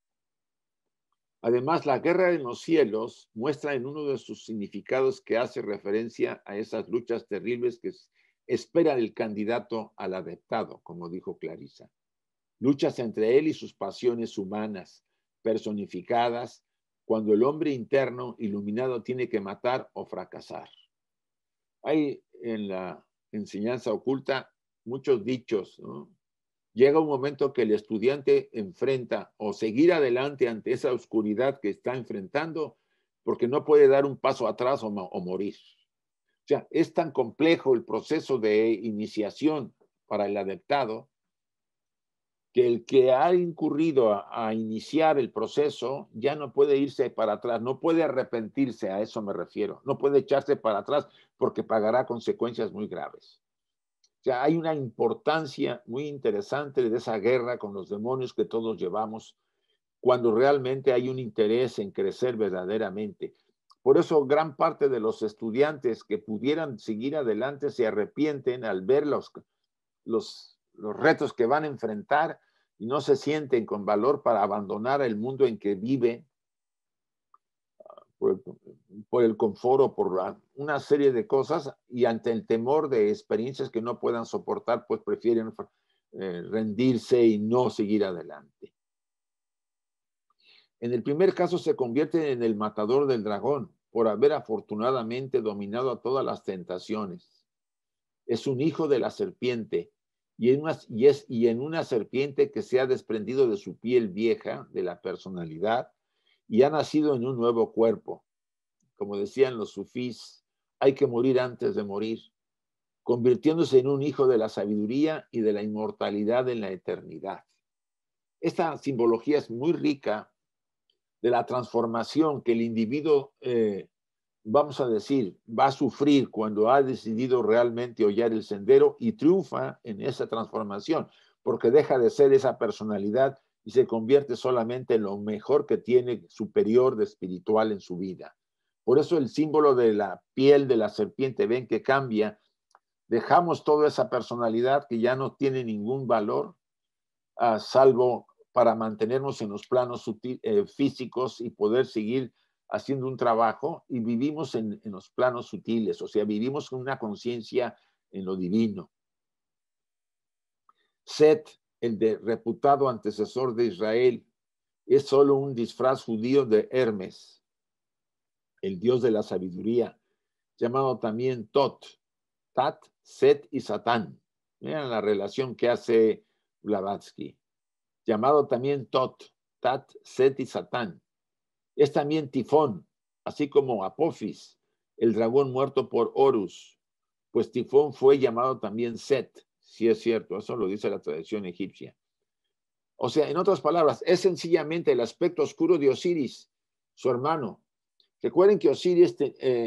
Además, la guerra en los cielos muestra en uno de sus significados que hace referencia a esas luchas terribles que espera el candidato al adeptado, como dijo Clarisa. Luchas entre él y sus pasiones humanas, personificadas, cuando el hombre interno iluminado tiene que matar o fracasar. Hay en la enseñanza oculta muchos dichos, ¿no? Llega un momento que el estudiante enfrenta o seguir adelante ante esa oscuridad que está enfrentando porque no puede dar un paso atrás o morir. O sea, es tan complejo el proceso de iniciación para el adeptado que el que ha incurrido a iniciar el proceso ya no puede irse para atrás, no puede arrepentirse, a eso me refiero, no puede echarse para atrás porque pagará consecuencias muy graves. O sea, hay una importancia muy interesante de esa guerra con los demonios que todos llevamos cuando realmente hay un interés en crecer verdaderamente. Por eso gran parte de los estudiantes que pudieran seguir adelante se arrepienten al ver los retos que van a enfrentar y no se sienten con valor para abandonar el mundo en que viven por el confort o por una serie de cosas, y ante el temor de experiencias que no puedan soportar, pues prefieren rendirse y no seguir adelante. En el primer caso se convierte en el matador del dragón por haber afortunadamente dominado a todas las tentaciones. Es un hijo de la serpiente y en una serpiente que se ha desprendido de su piel vieja, de la personalidad, y ha nacido en un nuevo cuerpo. Como decían los sufís, hay que morir antes de morir, convirtiéndose en un hijo de la sabiduría y de la inmortalidad en la eternidad. Esta simbología es muy rica de la transformación que el individuo, vamos a decir, va a sufrir cuando ha decidido realmente hollar el sendero y triunfa en esa transformación, porque deja de ser esa personalidad y se convierte solamente en lo mejor que tiene superior de espiritual en su vida. Por eso el símbolo de la piel de la serpiente, ven que cambia. Dejamos toda esa personalidad que ya no tiene ningún valor, salvo para mantenernos en los planos físicos y poder seguir haciendo un trabajo, y vivimos en los planos sutiles, o sea, vivimos con una conciencia en lo divino. Set, el reputado antecesor de Israel, es solo un disfraz judío de Hermes, el dios de la sabiduría, llamado también Tot, Tat, Set y Satán. Vean la relación que hace Blavatsky. Llamado también Tot, Tat, Set y Satán. Es también Tifón, así como Apophis, el dragón muerto por Horus, pues Tifón fue llamado también Set, si es cierto, eso lo dice la tradición egipcia. O sea, en otras palabras, es sencillamente el aspecto oscuro de Osiris, su hermano. Recuerden que Osiris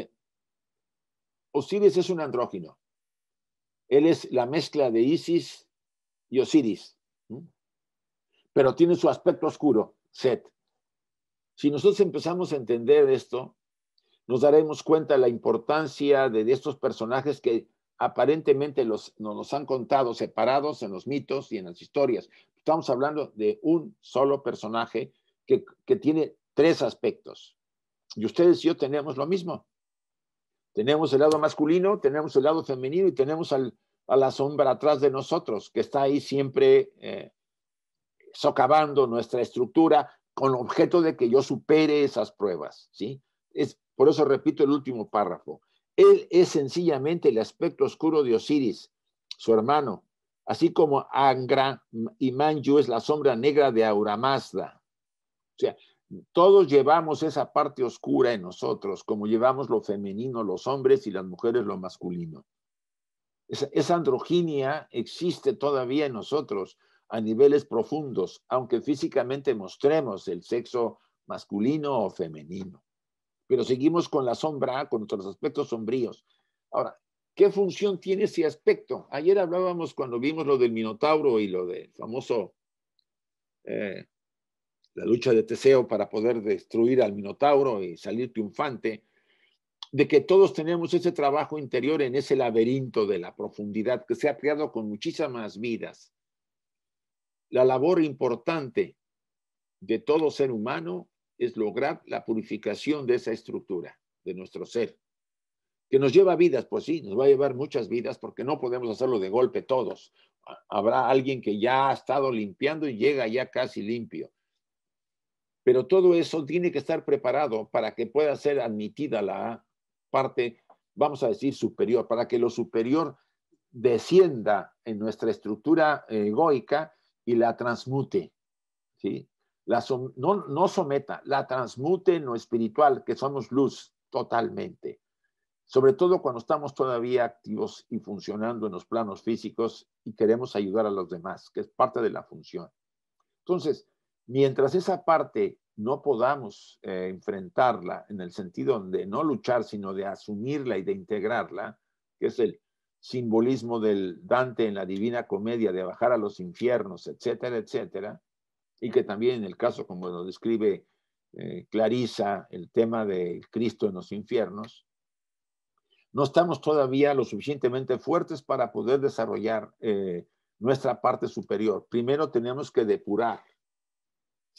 es un andrógino. Él es la mezcla de Isis y Osiris, pero tiene su aspecto oscuro, Set. Si nosotros empezamos a entender esto, nos daremos cuenta de la importancia de estos personajes que aparentemente nos los han contado separados en los mitos y en las historias. Estamos hablando de un solo personaje que tiene tres aspectos. Y ustedes y yo tenemos lo mismo. Tenemos el lado masculino, tenemos el lado femenino y tenemos a la sombra atrás de nosotros, que está ahí siempre socavando nuestra estructura con objeto de que yo supere esas pruebas, ¿sí? Por eso repito el último párrafo. Él es sencillamente el aspecto oscuro de Osiris, su hermano, así como Angra y Manyu es la sombra negra de Ahura Mazda. O sea, todos llevamos esa parte oscura en nosotros, como llevamos lo femenino los hombres y las mujeres lo masculino. Esa androginia existe todavía en nosotros a niveles profundos, aunque físicamente mostremos el sexo masculino o femenino. Pero seguimos con la sombra, con nuestros aspectos sombríos. Ahora, ¿qué función tiene ese aspecto? Ayer hablábamos cuando vimos lo del Minotauro y lo del famoso, la lucha de Teseo para poder destruir al Minotauro y salir triunfante, de que todos tenemos ese trabajo interior en ese laberinto de la profundidad que se ha creado con muchísimas vidas. La labor importante de todo ser humano es lograr la purificación de esa estructura, de nuestro ser. ¿Que nos lleva vidas? Pues sí, nos va a llevar muchas vidas porque no podemos hacerlo de golpe todos. Habrá alguien que ya ha estado limpiando y llega ya casi limpio. Pero todo eso tiene que estar preparado para que pueda ser admitida la parte, vamos a decir, superior, para que lo superior descienda en nuestra estructura egoica y la transmute, ¿sí? No someta, la transmute en lo espiritual, que somos luz totalmente. Sobre todo cuando estamos todavía activos y funcionando en los planos físicos y queremos ayudar a los demás, que es parte de la función. Entonces, mientras esa parte no podamos enfrentarla en el sentido de no luchar, sino de asumirla y de integrarla, que es el simbolismo del Dante en la Divina Comedia de bajar a los infiernos, etcétera, etcétera, y que también en el caso, como lo describe Clarisa, el tema de Cristo en los infiernos, no estamos todavía lo suficientemente fuertes para poder desarrollar nuestra parte superior. Primero tenemos que depurar, ¿sí?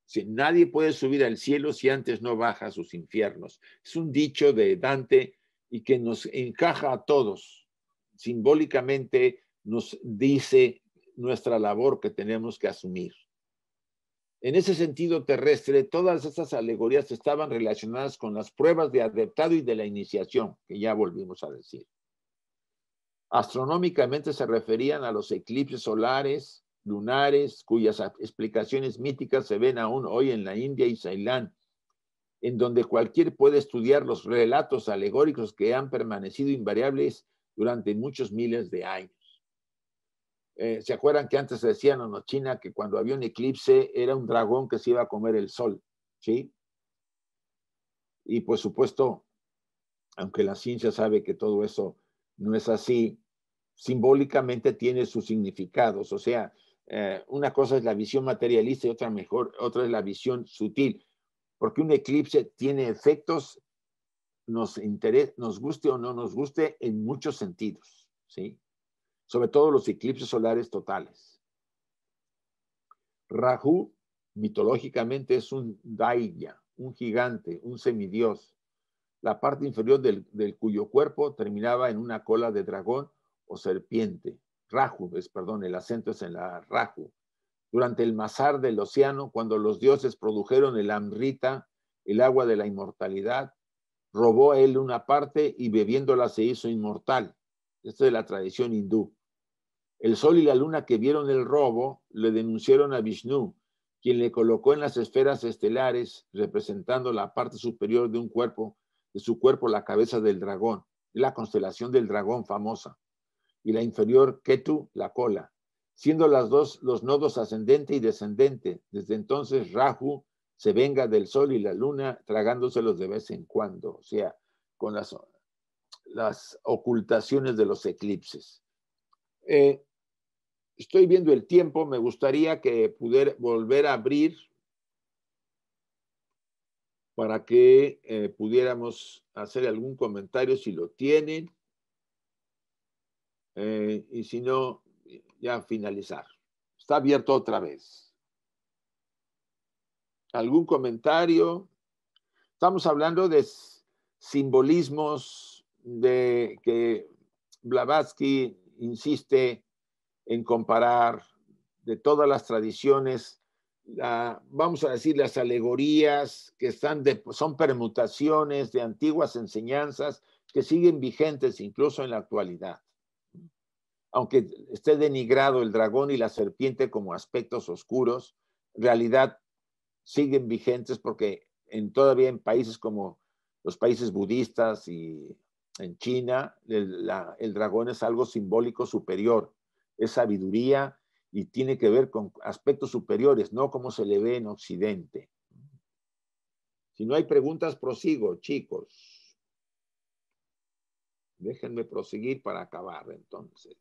Si nadie puede subir al cielo si antes no baja a sus infiernos. Es un dicho de Dante y que nos encaja a todos. Simbólicamente nos dice nuestra labor que tenemos que asumir. En ese sentido terrestre, todas estas alegorías estaban relacionadas con las pruebas de adeptado y de la iniciación, que ya volvimos a decir. Astronómicamente se referían a los eclipses solares, lunares, cuyas explicaciones míticas se ven aún hoy en la India y Ceilán, en donde cualquiera puede estudiar los relatos alegóricos que han permanecido invariables durante muchos miles de años. ¿Se acuerdan que antes se decían en China que cuando había un eclipse era un dragón que se iba a comer el sol? ¿Sí? Y por supuesto, aunque la ciencia sabe que todo eso no es así, simbólicamente tiene sus significados. O sea, una cosa es la visión materialista y otra es la visión sutil, porque un eclipse tiene efectos, nos guste o no nos guste, en muchos sentidos, ¿sí? Sobre todo los eclipses solares totales. Rahu, mitológicamente, es un daigya, un gigante, un semidios. La parte inferior del cuyo cuerpo terminaba en una cola de dragón o serpiente. Rahu, el acento es en la Rahu. Durante el masar del océano, cuando los dioses produjeron el Amrita, el agua de la inmortalidad, robó a él una parte y bebiéndola se hizo inmortal. Esta es la tradición hindú. El sol y la luna que vieron el robo le denunciaron a Vishnu, quien le colocó en las esferas estelares, representando la parte superior de su cuerpo, la cabeza del dragón, la constelación del dragón famosa, y la inferior Ketu, la cola, siendo las dos los nodos ascendente y descendente. Desde entonces Rahu se venga del sol y la luna, tragándoselos de vez en cuando, o sea, con las ocultaciones de los eclipses. Estoy viendo el tiempo, me gustaría que pudiera volver a abrir para que pudiéramos hacer algún comentario si lo tienen, y si no, ya finalizar. Está abierto otra vez. ¿Algún comentario? Estamos hablando de simbolismos de que Blavatsky insiste en comparar de todas las tradiciones, vamos a decir, las alegorías que son permutaciones de antiguas enseñanzas que siguen vigentes incluso en la actualidad. Aunque esté denigrado el dragón y la serpiente como aspectos oscuros, en realidad siguen vigentes porque todavía en países como los países budistas y en China, el dragón es algo simbólico superior, es sabiduría y tiene que ver con aspectos superiores, no como se le ve en Occidente. Si no hay preguntas, prosigo, chicos. Déjenme proseguir para acabar entonces.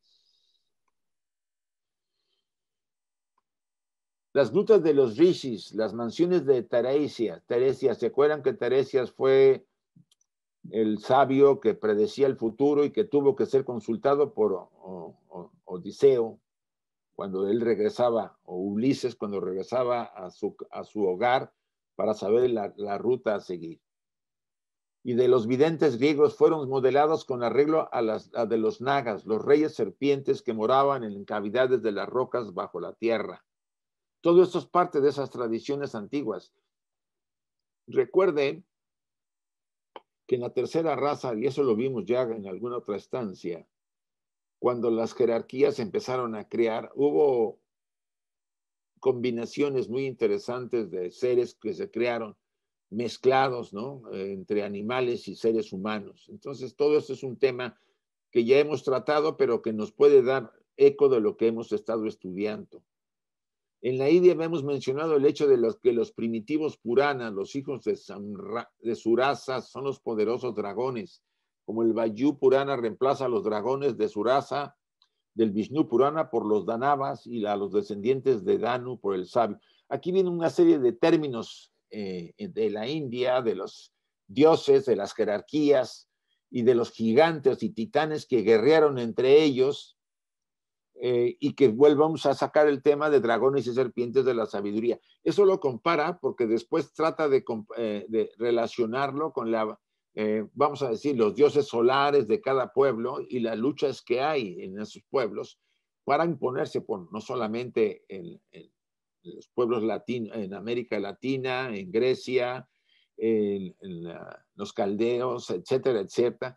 Las grutas de los rishis, las mansiones de Tiresias, ¿se acuerdan que Tiresias fue el sabio que predecía el futuro y que tuvo que ser consultado por Odiseo cuando él regresaba, o Ulises cuando regresaba a su hogar para saber la ruta a seguir? Y de los videntes griegos fueron modelados con arreglo a de los nagas, los reyes serpientes que moraban en cavidades de las rocas bajo la tierra. Todo esto es parte de esas tradiciones antiguas. Recuerden que en la tercera raza, y eso lo vimos ya en alguna otra estancia, cuando las jerarquías empezaron a crear, hubo combinaciones muy interesantes de seres que se crearon mezclados, ¿no? Entre animales y seres humanos. Entonces, todo esto es un tema que ya hemos tratado, pero que nos puede dar eco de lo que hemos estado estudiando. En la India hemos mencionado el hecho de que los primitivos Puranas, los hijos de Surasa, son los poderosos dragones. Como el Vayu Purana reemplaza a los dragones de Surasa, del Vishnu Purana por los Danavas y a los descendientes de Danu por el sabio. Aquí viene una serie de términos de la India, de los dioses, de las jerarquías y de los gigantes y titanes que guerrearon entre ellos y que vuelvamos a sacar el tema de dragones y serpientes de la sabiduría. Eso lo compara porque después trata de relacionarlo con vamos a decir, los dioses solares de cada pueblo y las luchas que hay en esos pueblos para imponerse no solamente en los pueblos latinos, en América Latina, en Grecia, los caldeos, etcétera, etcétera.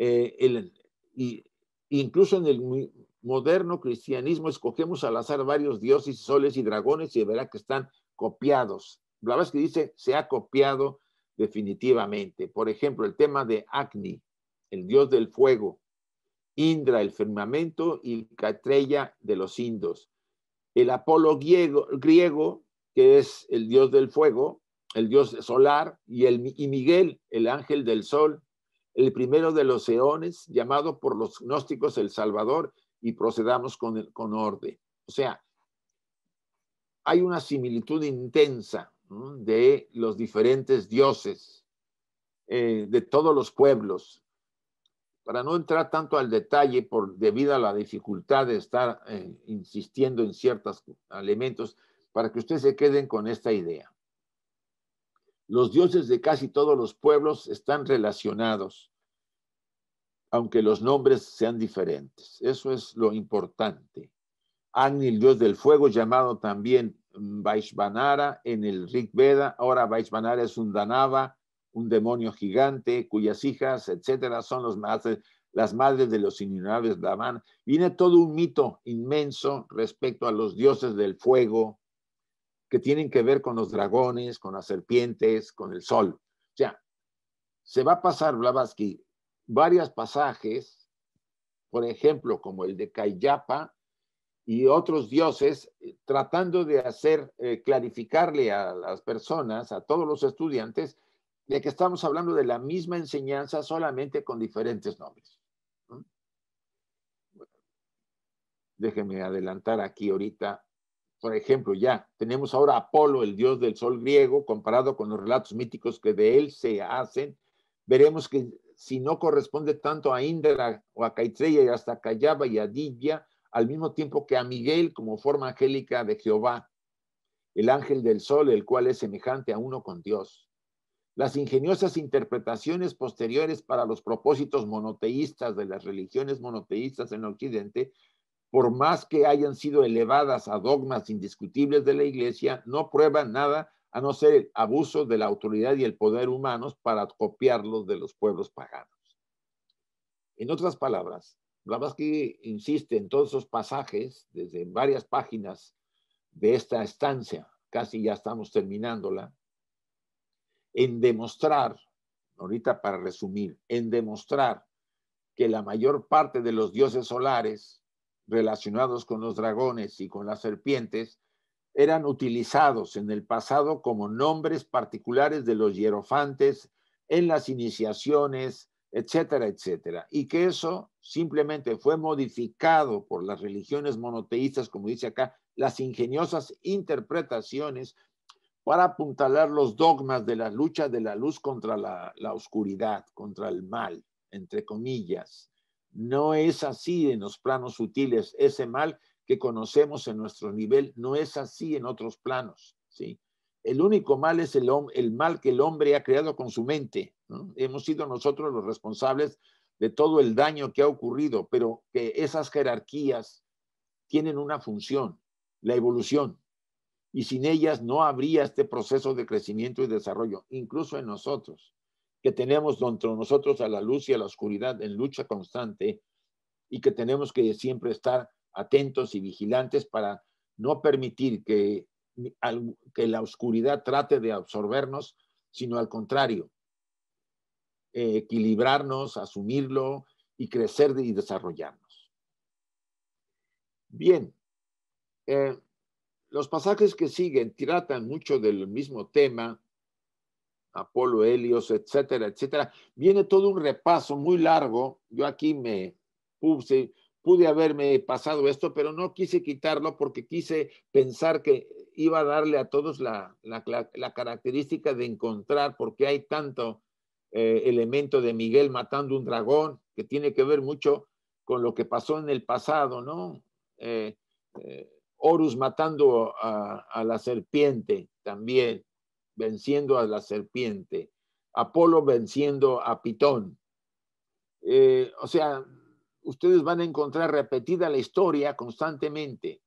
Incluso en el moderno cristianismo escogemos al azar varios dioses, soles y dragones y verá que están copiados. Blavatsky dice, se ha copiado definitivamente. Por ejemplo, el tema de Agni, el dios del fuego, Indra, el firmamento, y Caitreya de los indos. El Apolo griego, que es el dios del fuego, el dios solar, y Miguel, el ángel del sol, el primero de los eones, llamado por los gnósticos el Salvador, y procedamos con orden. O sea, hay una similitud intensa, ¿no?, de los diferentes dioses, de todos los pueblos. Para no entrar tanto al detalle debido a la dificultad de estar insistiendo en ciertos elementos, para que ustedes se queden con esta idea. Los dioses de casi todos los pueblos están relacionados, aunque los nombres sean diferentes. Eso es lo importante. Agni, el dios del fuego, llamado también Vaishvanara en el Rig Veda. Ahora Vaishvanara es un Danava, un demonio gigante, cuyas hijas, etcétera, son las madres de los innumerables Brahman. Viene todo un mito inmenso respecto a los dioses del fuego, que tienen que ver con los dragones, con las serpientes, con el sol. O sea, se va a pasar Blavatsky varios pasajes, por ejemplo, como el de Kayapa y otros dioses, tratando de clarificarle a las personas, a todos los estudiantes, de que estamos hablando de la misma enseñanza, solamente con diferentes nombres. Déjenme adelantar aquí ahorita. Por ejemplo, ya tenemos ahora a Apolo, el dios del sol griego, comparado con los relatos míticos que de él se hacen. Veremos que si no corresponde tanto a Indra o a Caitreya y hasta a Cayaba y a Divya, al mismo tiempo que a Miguel como forma angélica de Jehová, el ángel del sol, el cual es semejante a uno con Dios. Las ingeniosas interpretaciones posteriores para los propósitos monoteístas de las religiones monoteístas en Occidente, por más que hayan sido elevadas a dogmas indiscutibles de la Iglesia, no prueban nada a no ser el abuso de la autoridad y el poder humanos para copiarlos de los pueblos paganos. En otras palabras, Blavatsky insiste en todos esos pasajes, desde varias páginas de esta estancia, casi ya estamos terminándola, en demostrar, ahorita para resumir, en demostrar que la mayor parte de los dioses solares relacionados con los dragones y con las serpientes eran utilizados en el pasado como nombres particulares de los hierofantes en las iniciaciones, etcétera, etcétera. Y que eso simplemente fue modificado por las religiones monoteístas, como dice acá, las ingeniosas interpretaciones para apuntalar los dogmas de la lucha de la luz contra la oscuridad, contra el mal, entre comillas. No es así en los planos sutiles. Ese mal que conocemos en nuestro nivel no es así en otros planos, ¿sí? El único mal es el mal que el hombre ha creado con su mente, ¿no? Hemos sido nosotros los responsables de todo el daño que ha ocurrido, pero que esas jerarquías tienen una función, la evolución, y sin ellas no habría este proceso de crecimiento y desarrollo, incluso en nosotros, que tenemos dentro de nosotros a la luz y a la oscuridad en lucha constante y que tenemos que siempre estar atentos y vigilantes para no permitir que la oscuridad trate de absorbernos, sino al contrario, equilibrarnos, asumirlo y crecer y desarrollarnos. Bien, los pasajes que siguen tratan mucho del mismo tema, Apolo, Helios, etcétera, etcétera. Viene todo un repaso muy largo. Yo aquí pude haberme pasado esto, pero no quise quitarlo porque quise pensar que iba a darle a todos la característica de encontrar, porque hay tanto elemento de Miguel matando un dragón, que tiene que ver mucho con lo que pasó en el pasado, ¿no? Horus matando a la serpiente también, venciendo a la serpiente, Apolo venciendo a Pitón. O sea, ustedes van a encontrar repetida la historia constantemente.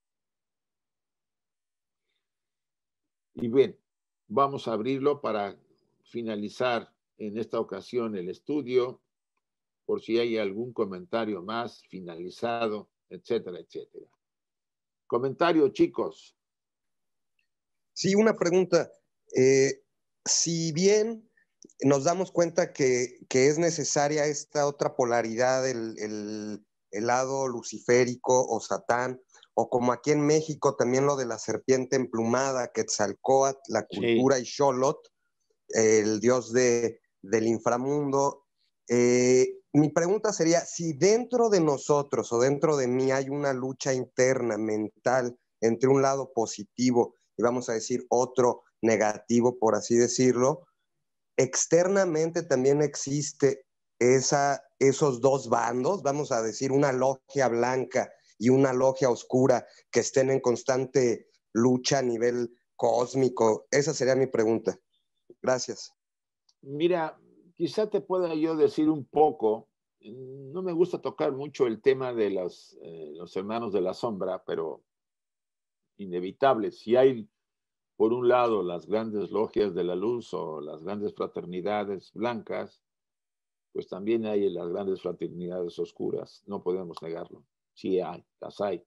Y bien, vamos a abrirlo para finalizar en esta ocasión el estudio, por si hay algún comentario más finalizado, etcétera, etcétera. Comentario, chicos. Sí, una pregunta. Si bien nos damos cuenta que es necesaria esta otra polaridad, el lado luciférico o Satán, o como aquí en México también lo de la serpiente emplumada, Quetzalcóatl, la cultura, sí, y Xolotl, el dios del inframundo. Mi pregunta sería, si dentro de nosotros o dentro de mí hay una lucha interna, mental, entre un lado positivo y vamos a decir otro negativo, por así decirlo, externamente también existe esos dos bandos, vamos a decir una logia blanca y una logia oscura que estén en constante lucha a nivel cósmico. Esa sería mi pregunta. Gracias. Mira, quizá te pueda yo decir un poco, no me gusta tocar mucho el tema de los hermanos de la sombra, pero inevitable. Si hay, por un lado, las grandes logias de la luz o las grandes fraternidades blancas, pues también hay las grandes fraternidades oscuras, no podemos negarlo. Sí hay, las hay.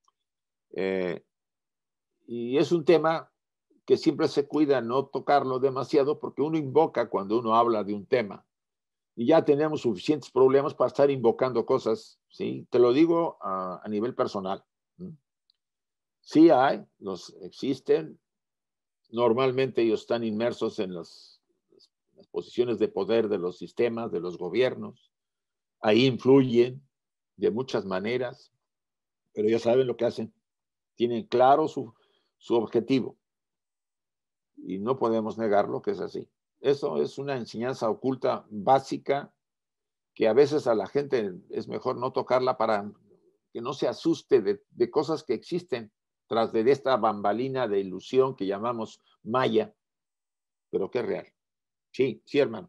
Y es un tema que siempre se cuida no tocarlo demasiado porque uno invoca cuando uno habla de un tema. Y ya tenemos suficientes problemas para estar invocando cosas, ¿sí? Te lo digo a nivel personal. Sí hay, existen. Normalmente ellos están inmersos en las posiciones de poder de los sistemas, de los gobiernos. Ahí influyen de muchas maneras, pero ya saben lo que hacen. Tienen claro su objetivo. Y no podemos negarlo que es así. Eso es una enseñanza oculta básica que a veces a la gente es mejor no tocarla para que no se asuste de cosas que existen tras de esta bambalina de ilusión que llamamos maya, pero que es real. Sí, sí, hermano.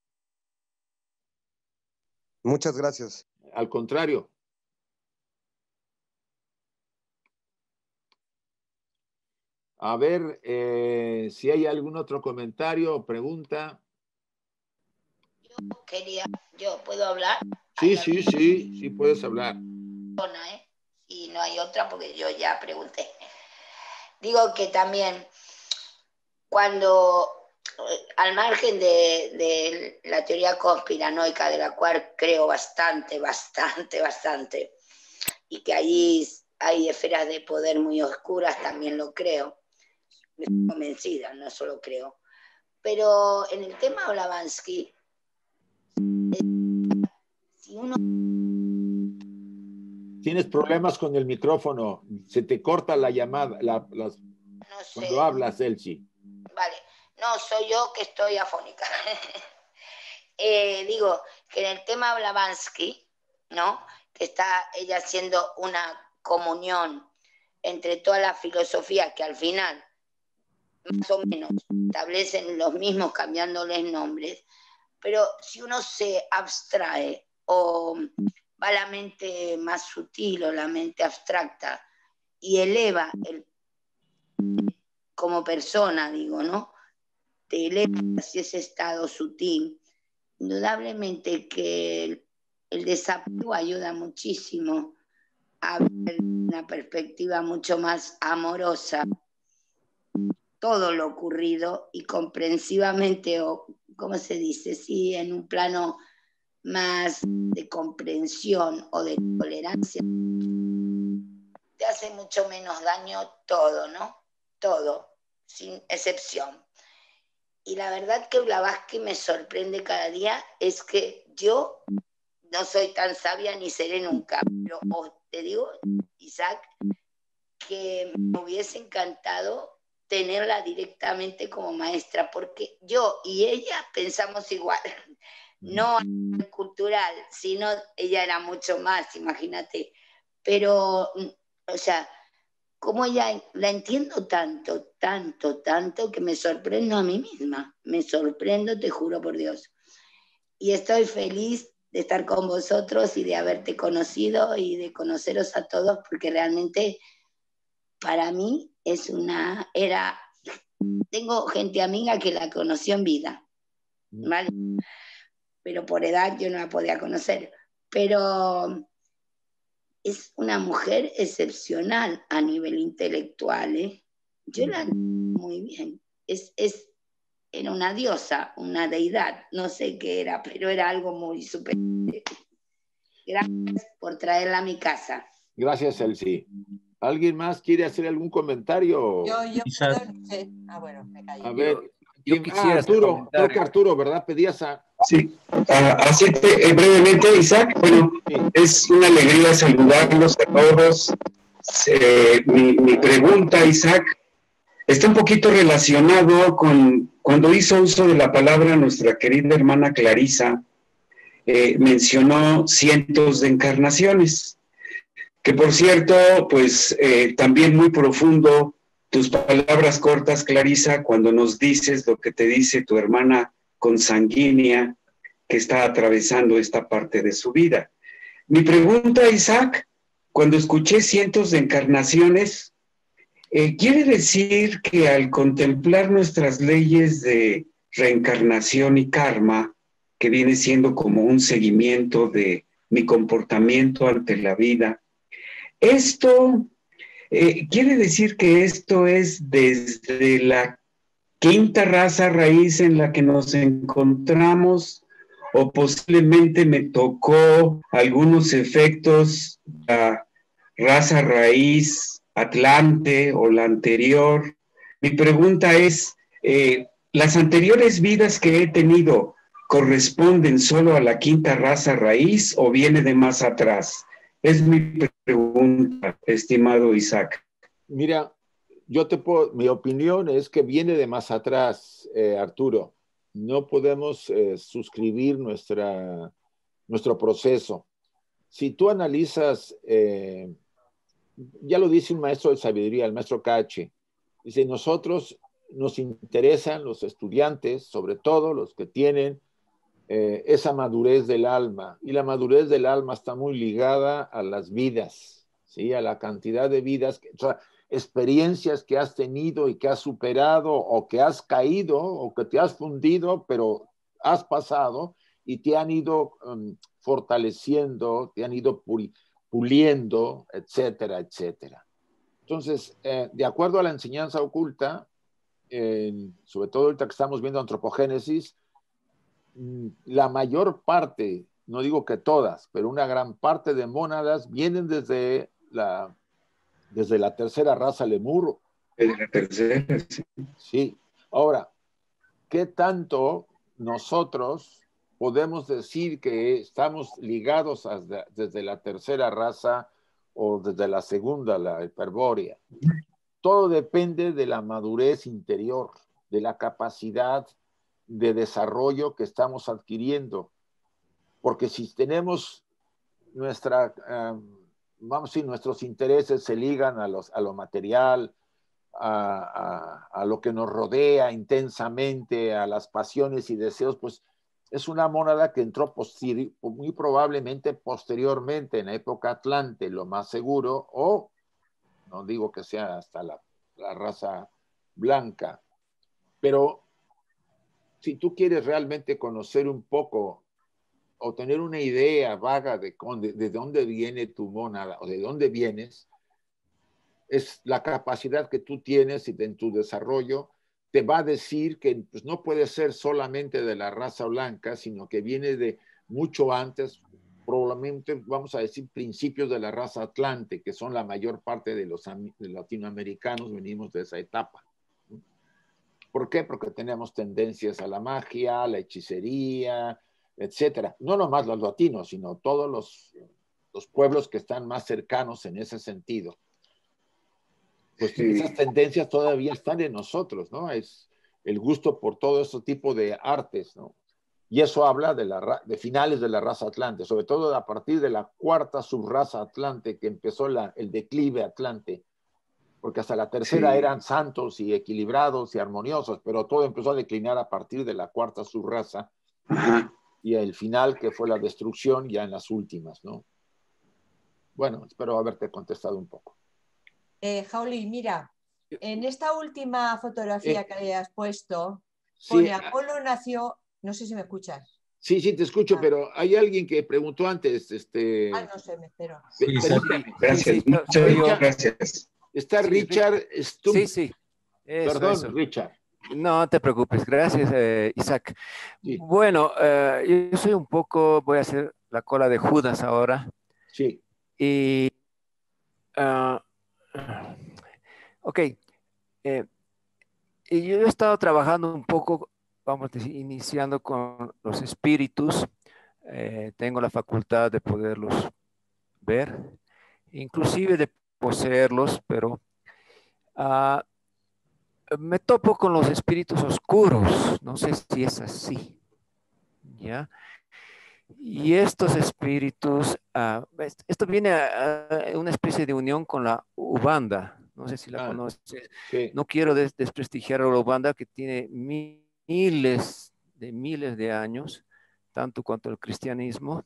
Muchas gracias. Al contrario. A ver si hay algún otro comentario o pregunta. ¿Yo puedo hablar? Sí, puedes hablar. Y no hay otra porque yo ya pregunté. Digo que también cuando, al margen de la teoría conspiranoica, de la cual creo bastante, y que allí hay esferas de poder muy oscuras, también lo creo, estoy convencida, no solo creo. Pero en el tema Blavatsky, si uno... Tienes problemas con el micrófono, se te corta la llamada, no sé. Cuando hablas, Elsie. Vale, no, soy yo que estoy afónica. Digo que en el tema Blavatsky, ¿no? Que está ella haciendo una comunión entre toda la filosofía que al final más o menos establecen los mismos cambiándoles nombres, pero si uno se abstrae o va a la mente más sutil o la mente abstracta y eleva como persona, digo, ¿no? Te eleva hacia ese estado sutil. Indudablemente que el desapego ayuda muchísimo a ver una perspectiva mucho más amorosa todo lo ocurrido y comprensivamente, o ¿cómo se dice? Sí, en un plano más de comprensión o de tolerancia, te hace mucho menos daño todo, ¿no? Todo, sin excepción. Y la verdad que Blavatsky me sorprende cada día, es que yo no soy tan sabia ni seré nunca, pero te digo, Isaac, que me hubiese encantado tenerla directamente como maestra, porque yo y ella pensamos igual, no cultural, sino ella era mucho más, imagínate, pero, o sea, como ella la entiendo tanto, tanto, tanto, que me sorprendo a mí misma. Me sorprendo, te juro por Dios. Y estoy feliz de estar con vosotros y de haberte conocido y de conoceros a todos, porque realmente para mí tengo gente amiga que la conoció en vida, ¿vale? Pero por edad yo no la podía conocer. Pero es una mujer excepcional a nivel intelectual, ¿eh? Yo la entiendo muy bien. Era una diosa, una deidad, no sé qué era, pero era algo muy superior. Gracias por traerla a mi casa. Gracias, Elsie. ¿Alguien más quiere hacer algún comentario? Yo sí. bueno, me callo. A ver, yo quisiera Arturo, creo que Arturo, ¿verdad? Pedías a... Sí, así brevemente, Isaac, bueno, sí. Es una alegría saludarlos a todos. Mi pregunta, Isaac, está un poquito relacionado con cuando hizo uso de la palabra nuestra querida hermana Clarisa, mencionó cientos de encarnaciones, que por cierto, pues también muy profundo tus palabras cortas, Clarisa, cuando nos dices lo que te dice tu hermana consanguínea que está atravesando esta parte de su vida. Mi pregunta, Isaac, cuando escuché cientos de encarnaciones, ¿quiere decir que al contemplar nuestras leyes de reencarnación y karma, que viene siendo como un seguimiento de mi comportamiento ante la vida, esto quiere decir que esto es desde la quinta raza raíz en la que nos encontramos, o posiblemente me tocó algunos efectos de la raza raíz Atlante o la anterior? Mi pregunta es, ¿las anteriores vidas que he tenido corresponden solo a la quinta raza raíz o viene de más atrás? Es mi pregunta, estimado Isaac. Mira, mi opinión es que viene de más atrás, Arturo. No podemos suscribir nuestro proceso. Si tú analizas, ya lo dice un maestro de sabiduría, el maestro Cache, dice, nosotros nos interesan los estudiantes, sobre todo los que tienen esa madurez del alma, y la madurez del alma está muy ligada a las vidas, ¿sí? A la cantidad de vidas, o sea, experiencias que has tenido y que has superado, o que has caído, o que te has fundido, pero has pasado y te han ido fortaleciendo, te han ido puliendo, etcétera, etcétera. Entonces, de acuerdo a la enseñanza oculta, sobre todo ahorita que estamos viendo antropogénesis, la mayor parte, no digo que todas, pero una gran parte de mónadas vienen desde la tercera raza lemur. Desde la tercera, sí. Sí. Ahora, ¿qué tanto nosotros podemos decir que estamos ligados desde la tercera raza o desde la segunda, la hiperbórea? Todo depende de la madurez interior, de la capacidad de desarrollo que estamos adquiriendo. Porque si tenemos nuestros intereses se ligan a lo material, a lo que nos rodea intensamente, a las pasiones y deseos, pues es una mónada que entró muy probablemente posteriormente en la época Atlante, lo más seguro, o no digo que sea hasta la raza blanca, pero si tú quieres realmente conocer un poco o tener una idea vaga de dónde viene tu mónada o de dónde vienes, es la capacidad que tú tienes y en tu desarrollo te va a decir que pues, no puede ser solamente de la raza blanca, sino que viene de mucho antes, probablemente vamos a decir principios de la raza Atlante, que son la mayor parte de los latinoamericanos, venimos de esa etapa. ¿Por qué? Porque tenemos tendencias a la magia, a la hechicería, etcétera. No nomás los latinos, sino todos los pueblos que están más cercanos en ese sentido. Pues sí, esas tendencias todavía están en nosotros, ¿no? Es el gusto por todo ese tipo de artes, ¿no? Y eso habla de finales de la raza atlante, sobre todo a partir de la cuarta subraza atlante que empezó el declive atlante, porque hasta la tercera eran santos y equilibrados y armoniosos, pero todo empezó a declinar a partir de la cuarta subraza. Ajá. Y el final, que fue la destrucción, ya en las últimas, ¿no? Bueno, espero haberte contestado un poco. Jauli, mira, en esta última fotografía que has puesto, pone Apolo nació, no sé si me escuchas. Sí, te escucho, pero hay alguien que preguntó antes. No sé, me espero. Gracias, muchas gracias. Está Richard Stump. Sí. Perdón, Richard. No te preocupes, gracias, Isaac. Sí. Bueno, yo soy un poco, voy a hacer la cola de Judas ahora. Sí. Y, ok, y yo he estado trabajando un poco, vamos a decir, iniciando con los espíritus. Tengo la facultad de poderlos ver, inclusive de poseerlos, pero me topo con los espíritus oscuros, no sé si es así, ¿ya? Y estos espíritus, esto viene a una especie de unión con la Umbanda, no sé si la conoces. Sí. No quiero desprestigiar a la Umbanda, que tiene miles de años, tanto cuanto el cristianismo,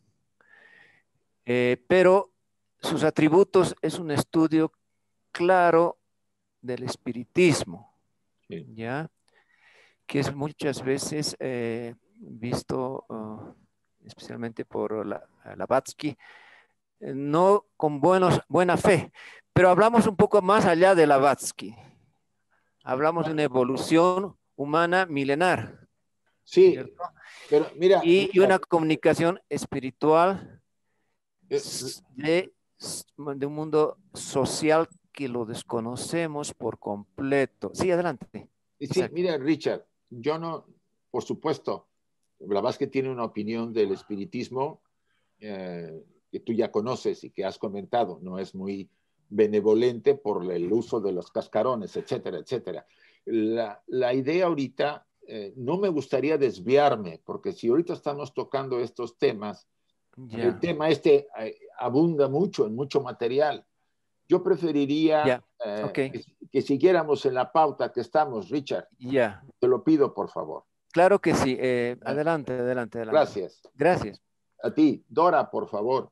pero sus atributos es un estudio claro del espiritismo, ¿ya? Que es muchas veces visto, especialmente por Blavatsky, no con buena fe, pero hablamos un poco más allá de Blavatsky. Hablamos de una evolución humana milenar. Sí, ¿cierto? Pero mira, y una comunicación espiritual de un mundo social que lo desconocemos por completo. Sí, adelante. Sí, mira, Richard, yo no, por supuesto, Blavatsky tiene una opinión del espiritismo que tú ya conoces y que has comentado, no es muy benevolente por el uso de los cascarones, etcétera, etcétera. La idea ahorita, no me gustaría desviarme, porque si ahorita estamos tocando estos temas, el tema abunda mucho, en mucho material. Yo preferiría que siguiéramos en la pauta que estamos, Richard. Te lo pido, por favor. Claro que sí. Adelante. Gracias. Gracias. A ti. Dora, por favor.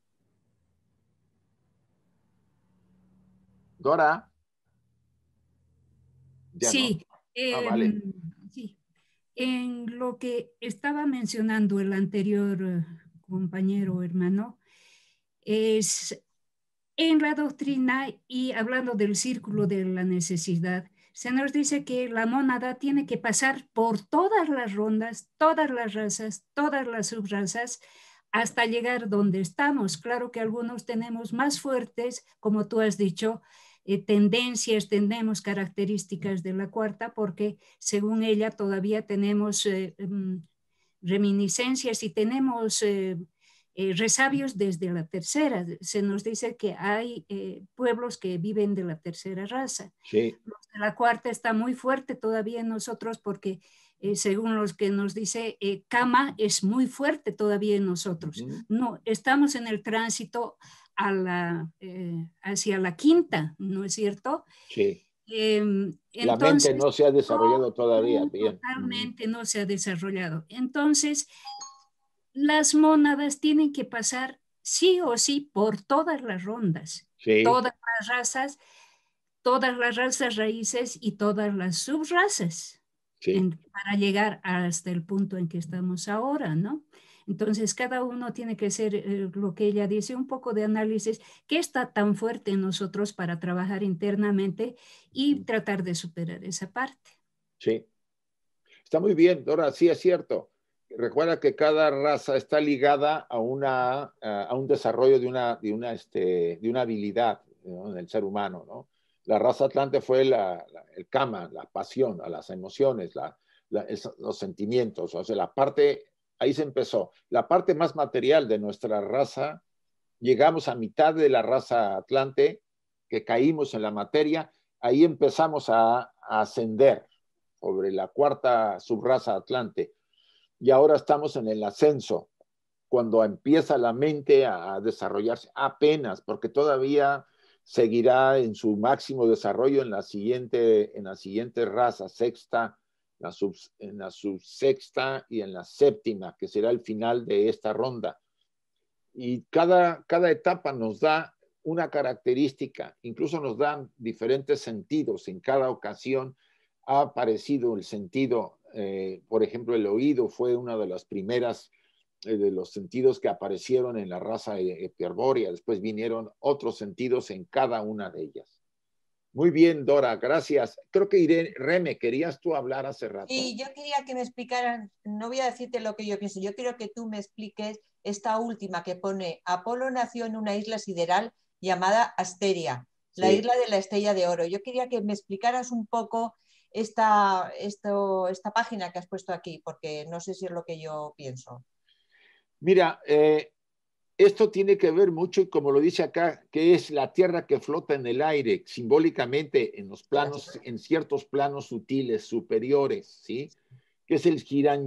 Dora. Sí. Vale. Sí. En lo que estaba mencionando el anterior compañero hermano, es en la doctrina y hablando del círculo de la necesidad, se nos dice que la mónada tiene que pasar por todas las rondas, todas las razas, todas las subrazas, hasta llegar donde estamos. Claro que algunos tenemos más fuertes, como tú has dicho, tenemos características de la cuarta, porque según ella todavía tenemos reminiscencias y tenemos resabios desde la tercera. Se nos dice que hay pueblos que viven de la tercera raza. Sí. Los de la cuarta está muy fuerte todavía en nosotros porque según los que nos dice Kama es muy fuerte todavía en nosotros. No, estamos en el tránsito hacia la quinta, ¿no es cierto? Sí. Entonces, la mente no se ha desarrollado todavía. Bien. Totalmente no se ha desarrollado. Entonces, las mónadas tienen que pasar sí o sí por todas las rondas, todas las razas raíces y todas las subrazas, para llegar hasta el punto en que estamos ahora, ¿no? Entonces, cada uno tiene que hacer lo que ella dice, un poco de análisis, qué está tan fuerte en nosotros para trabajar internamente y tratar de superar esa parte. Sí, está muy bien, Dora, sí es cierto. Recuerda que cada raza está ligada a un desarrollo de una habilidad, ¿no?, en el ser humano, ¿no? La raza atlante fue el Kama, la pasión, las emociones, los sentimientos, o sea, la parte, ahí se empezó. La parte más material de nuestra raza, llegamos a mitad de la raza atlante, que caímos en la materia, ahí empezamos a ascender sobre la cuarta subraza atlante. y ahora estamos en el ascenso, cuando empieza la mente a desarrollarse apenas, porque todavía seguirá en su máximo desarrollo en la siguiente raza, sexta, en la subsexta y en la séptima, que será el final de esta ronda. Y cada etapa nos da una característica, incluso nos dan diferentes sentidos. En cada ocasión ha aparecido el sentido, por ejemplo, el oído fue una de las primeras de los sentidos que aparecieron en la raza hiperbórea. Después vinieron otros sentidos en cada una de ellas. Muy bien, Dora, gracias. Creo que Irene, Reme, querías tú hablar hace rato. Y yo quería que me explicaran, no voy a decirte lo que yo pienso, yo quiero que tú me expliques esta última que pone: Apolo nació en una isla sideral llamada Asteria, la isla de la estrella de oro. Yo quería que me explicaras un poco esta página que has puesto aquí, porque no sé si es lo que yo pienso. Mira, esto tiene que ver mucho, como lo dice acá, que es la tierra que flota en el aire, simbólicamente en los planos, en ciertos planos sutiles, superiores, ¿sí? Que es el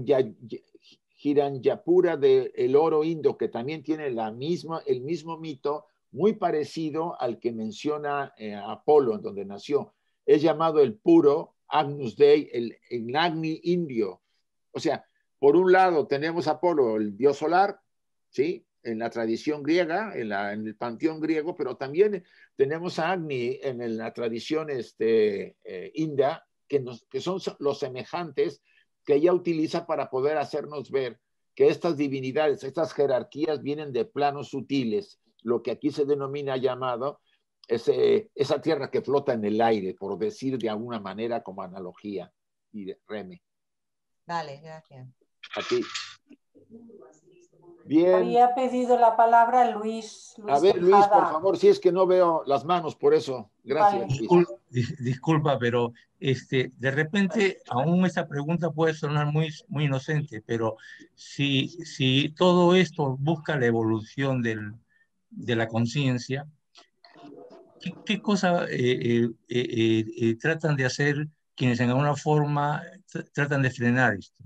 Hiranyapura del oro indo, que también tiene el mismo mito, muy parecido al que menciona Apolo, en donde nació. Es llamado el puro Agnus Dei, el Agni indio. O sea, por un lado tenemos a Apolo, el dios solar, ¿sí? En la tradición griega, en el panteón griego, pero también tenemos a Agni en la tradición india, que son los semejantes que ella utiliza para poder hacernos ver que estas divinidades, estas jerarquías vienen de planos sutiles, lo que aquí se denomina llamado esa tierra que flota en el aire, por decir de alguna manera como analogía. Y Reme. Vale, gracias. Aquí. Bien. Había pedido la palabra Luis. A ver, Luis, por favor, si es que no veo las manos, por eso. Gracias. Vale. Disculpa, pero de repente aún esta pregunta puede sonar muy inocente, pero si todo esto busca la evolución de la conciencia, ¿qué cosa tratan de hacer quienes en alguna forma tratan de frenar esto?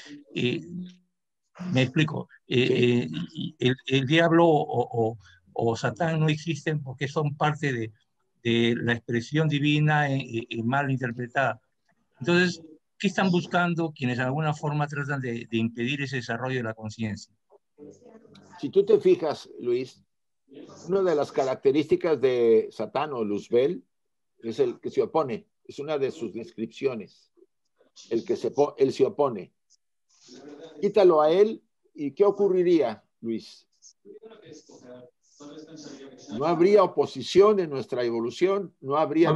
Me explico. El diablo o Satán no existen porque son parte de la expresión divina mal interpretada. Entonces, ¿qué están buscando quienes de alguna forma tratan de impedir ese desarrollo de la conciencia? Si tú te fijas, Luis, una de las características de Satán o Luzbel es el que se opone. Es una de sus descripciones. Él se opone. Quítalo a él y ¿qué ocurriría, Luis? No habría oposición en nuestra evolución, no habría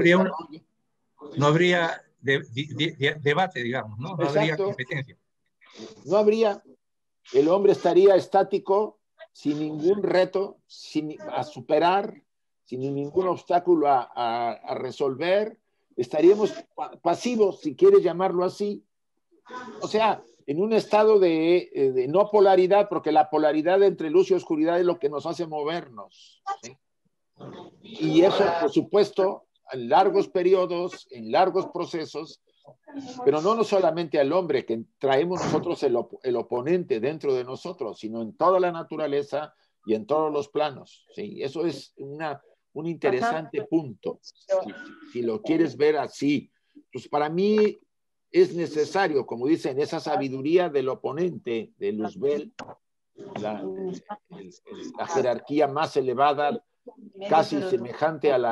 debate, digamos, ¿no? No habría competencia. No habría, el hombre estaría estático, sin ningún reto, a superar, sin ningún obstáculo a resolver, estaríamos pasivos, si quieres llamarlo así. O sea, en un estado de no polaridad, porque la polaridad entre luz y oscuridad es lo que nos hace movernos, ¿sí? Y eso, por supuesto, en largos periodos, en largos procesos, pero no solamente al hombre, que traemos nosotros el oponente dentro de nosotros, sino en toda la naturaleza y en todos los planos, ¿sí? Eso es un interesante punto, si lo quieres ver así. Pues para mí es necesario, como dicen, esa sabiduría del oponente, de Luzbel, la jerarquía más elevada, casi semejante a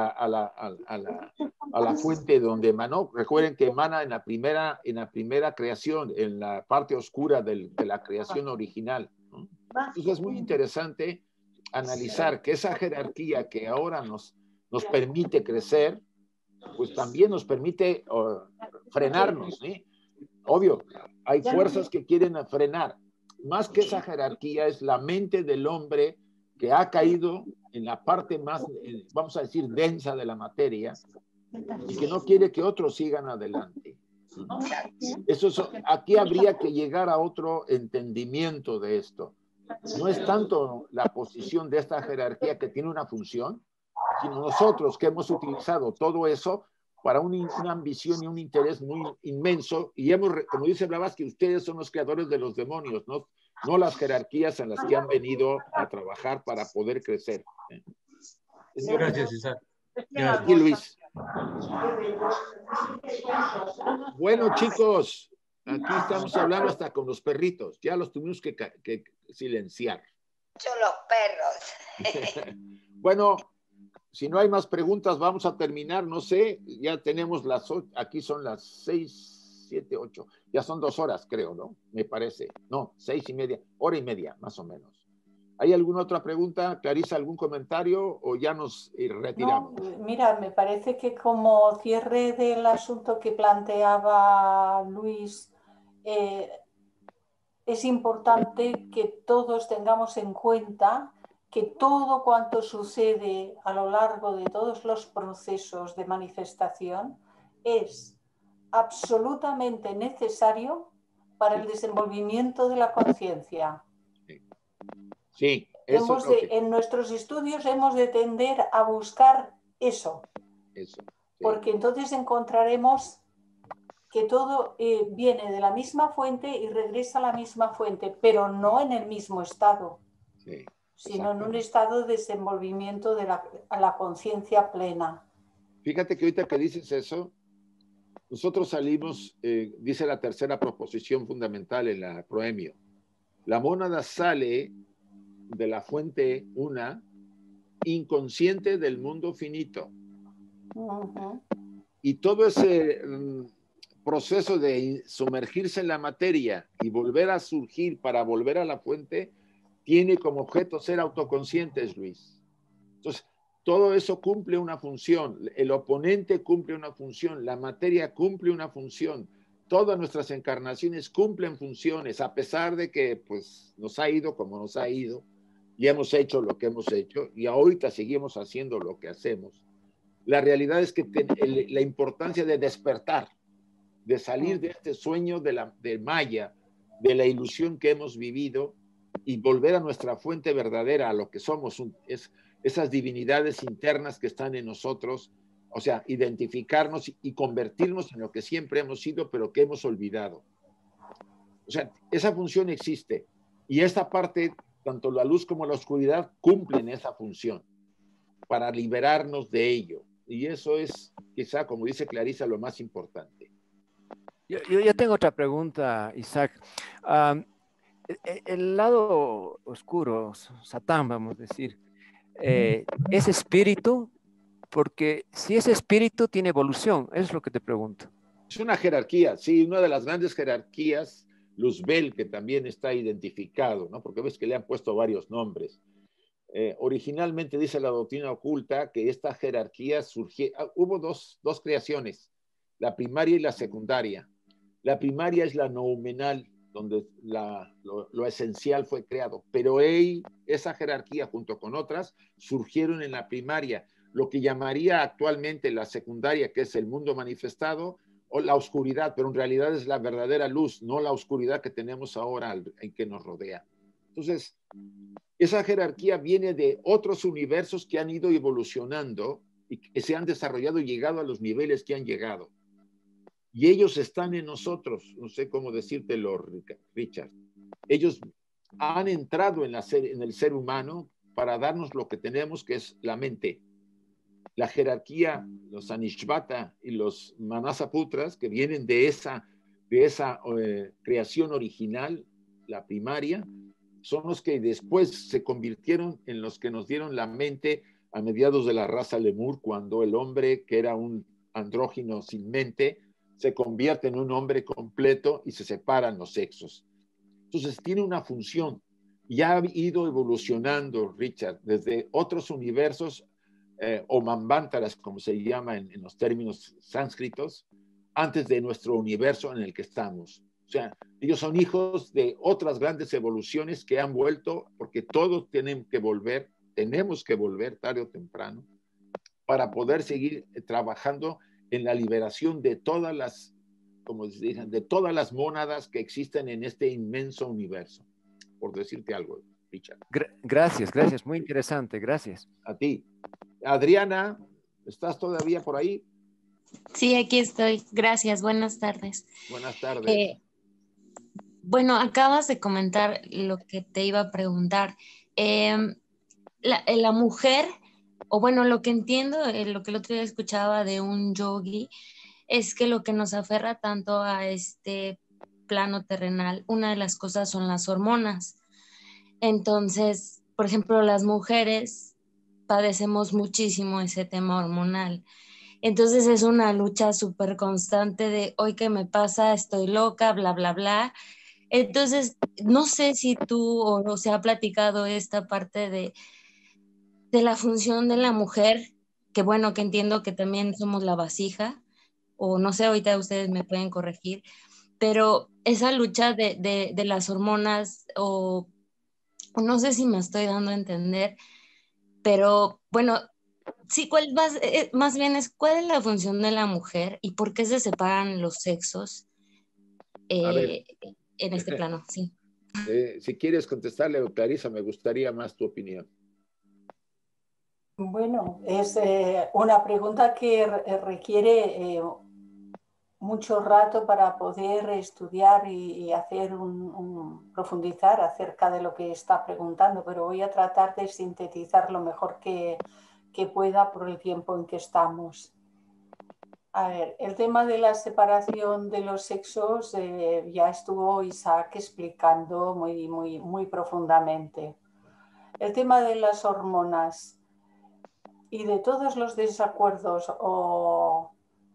la fuente donde emanó. Recuerden que emana en la primera creación, en la parte oscura de la creación original, ¿no? Entonces es muy interesante analizar que esa jerarquía que ahora nos permite crecer, pues también nos permite frenarnos, ¿sí? Obvio, hay fuerzas que quieren frenar. Más que esa jerarquía es la mente del hombre que ha caído en la parte más, vamos a decir, densa de la materia y que no quiere que otros sigan adelante. Aquí habría que llegar a otro entendimiento de esto. No es tanto la posición de esta jerarquía que tiene una función, sino nosotros que hemos utilizado todo eso para una ambición y un interés muy inmenso, y como dice Blavatsky, ustedes son los creadores de los demonios, no las jerarquías en las que han venido a trabajar para poder crecer. Gracias, Isaac. Aquí, Luis. Bueno, chicos, aquí estamos hablando hasta con los perritos, ya los tuvimos que silenciar. Son los perros. Bueno, si no hay más preguntas, vamos a terminar. No sé, ya tenemos aquí son las 6, 7, 8. Ya son 2 horas, creo, ¿no? Me parece. No, 6:30, hora y media, más o menos. ¿Hay alguna otra pregunta? Clarisa, ¿algún comentario o ya nos retiramos? No, mira, me parece que como cierre del asunto que planteaba Luis, es importante que todos tengamos en cuenta que todo cuanto sucede a lo largo de todos los procesos de manifestación es absolutamente necesario para el desenvolvimiento de la conciencia. Sí, eso es lo que... En nuestros estudios hemos de tender a buscar eso. Eso, sí. Porque entonces encontraremos que todo viene de la misma fuente y regresa a la misma fuente, pero no en el mismo estado. Sí. Sino en un estado de desenvolvimiento de la conciencia plena. Fíjate que ahorita que dices eso, nosotros salimos, dice la tercera proposición fundamental en la Proemio, la mónada sale de la fuente una, inconsciente del mundo finito. Y todo ese proceso de sumergirse en la materia y volver a surgir para volver a la fuente, tiene como objeto ser autoconscientes, Luis. Entonces, todo eso cumple una función. El oponente cumple una función. La materia cumple una función. Todas nuestras encarnaciones cumplen funciones, a pesar de que pues, nos ha ido como nos ha ido y hemos hecho lo que hemos hecho y ahorita seguimos haciendo lo que hacemos. La realidad es que la importancia de despertar, de salir de este sueño de Maya, de la ilusión que hemos vivido, y volver a nuestra fuente verdadera, a lo que somos, esas divinidades internas que están en nosotros, o sea, identificarnos y convertirnos en lo que siempre hemos sido, pero que hemos olvidado. O sea, esa función existe, y esta parte, tanto la luz como la oscuridad, cumplen esa función para liberarnos de ello, y eso es, quizá, como dice Clarisa, lo más importante. Yo tengo otra pregunta, Isaac. El lado oscuro, Satán, vamos a decir, ¿es espíritu? Porque si es espíritu, tiene evolución. Es lo que te pregunto. Es una jerarquía, sí, una de las grandes jerarquías, Luzbel, que también está identificado, ¿no? Porque ves que le han puesto varios nombres. Originalmente dice la doctrina oculta que esta jerarquía surgió, hubo dos creaciones, la primaria y la secundaria. La primaria es la noumenal, donde lo esencial fue creado, pero esa jerarquía junto con otras surgieron en la primaria, lo que llamaría actualmente la secundaria, que es el mundo manifestado, o la oscuridad, pero en realidad es la verdadera luz, no la oscuridad que tenemos ahora en que nos rodea. Entonces, esa jerarquía viene de otros universos que han ido evolucionando y que se han desarrollado y llegado a los niveles que han llegado. Y ellos están en nosotros, no sé cómo decírtelo, Richard. Ellos han entrado en el ser humano para darnos lo que tenemos, que es la mente. La jerarquía, los Anishvata y los Manasaputras, que vienen de esa creación original, la primaria, son los que después se convirtieron en los que nos dieron la mente a mediados de la raza Lemur, cuando el hombre, que era un andrógino sin mente, se convierte en un hombre completo y se separan los sexos. Entonces tiene una función y ha ido evolucionando, Richard, desde otros universos o Manvantaras, como se llama en los términos sánscritos, antes de nuestro universo en el que estamos. O sea, ellos son hijos de otras grandes evoluciones que han vuelto, porque todos tenemos que volver tarde o temprano, para poder seguir trabajando en la liberación de todas las, como se dicen, de todas las mónadas que existen en este inmenso universo, por decirte algo, Richard. Gracias, muy interesante, gracias. A ti. Adriana, ¿estás todavía por ahí? Sí, aquí estoy. Gracias. Buenas tardes. Buenas tardes. Bueno, acabas de comentar lo que te iba a preguntar. La mujer, o bueno, lo que entiendo, lo que el otro día escuchaba de un yogi, es que lo que nos aferra tanto a este plano terrenal, una de las cosas son las hormonas. Entonces, por ejemplo, las mujeres padecemos muchísimo ese tema hormonal. Entonces es una lucha súper constante de hoy qué me pasa, estoy loca, bla, bla, bla. Entonces, no sé si tú o se ha platicado esta parte de la función de la mujer, que bueno, que entiendo que también somos la vasija, o no sé, ahorita ustedes me pueden corregir, pero esa lucha de las hormonas, o no sé si me estoy dando a entender, pero bueno, sí, más bien es cuál es la función de la mujer y por qué se separan los sexos en este plano, sí. Si quieres contestarle, Clarisa, me gustaría más tu opinión. Bueno, es una pregunta que requiere mucho rato para poder estudiar y hacer profundizar acerca de lo que está preguntando, pero voy a tratar de sintetizar lo mejor que pueda por el tiempo en que estamos. A ver, el tema de la separación de los sexos ya estuvo Isaac explicando muy profundamente. El tema de las hormonas y de todos los desacuerdos o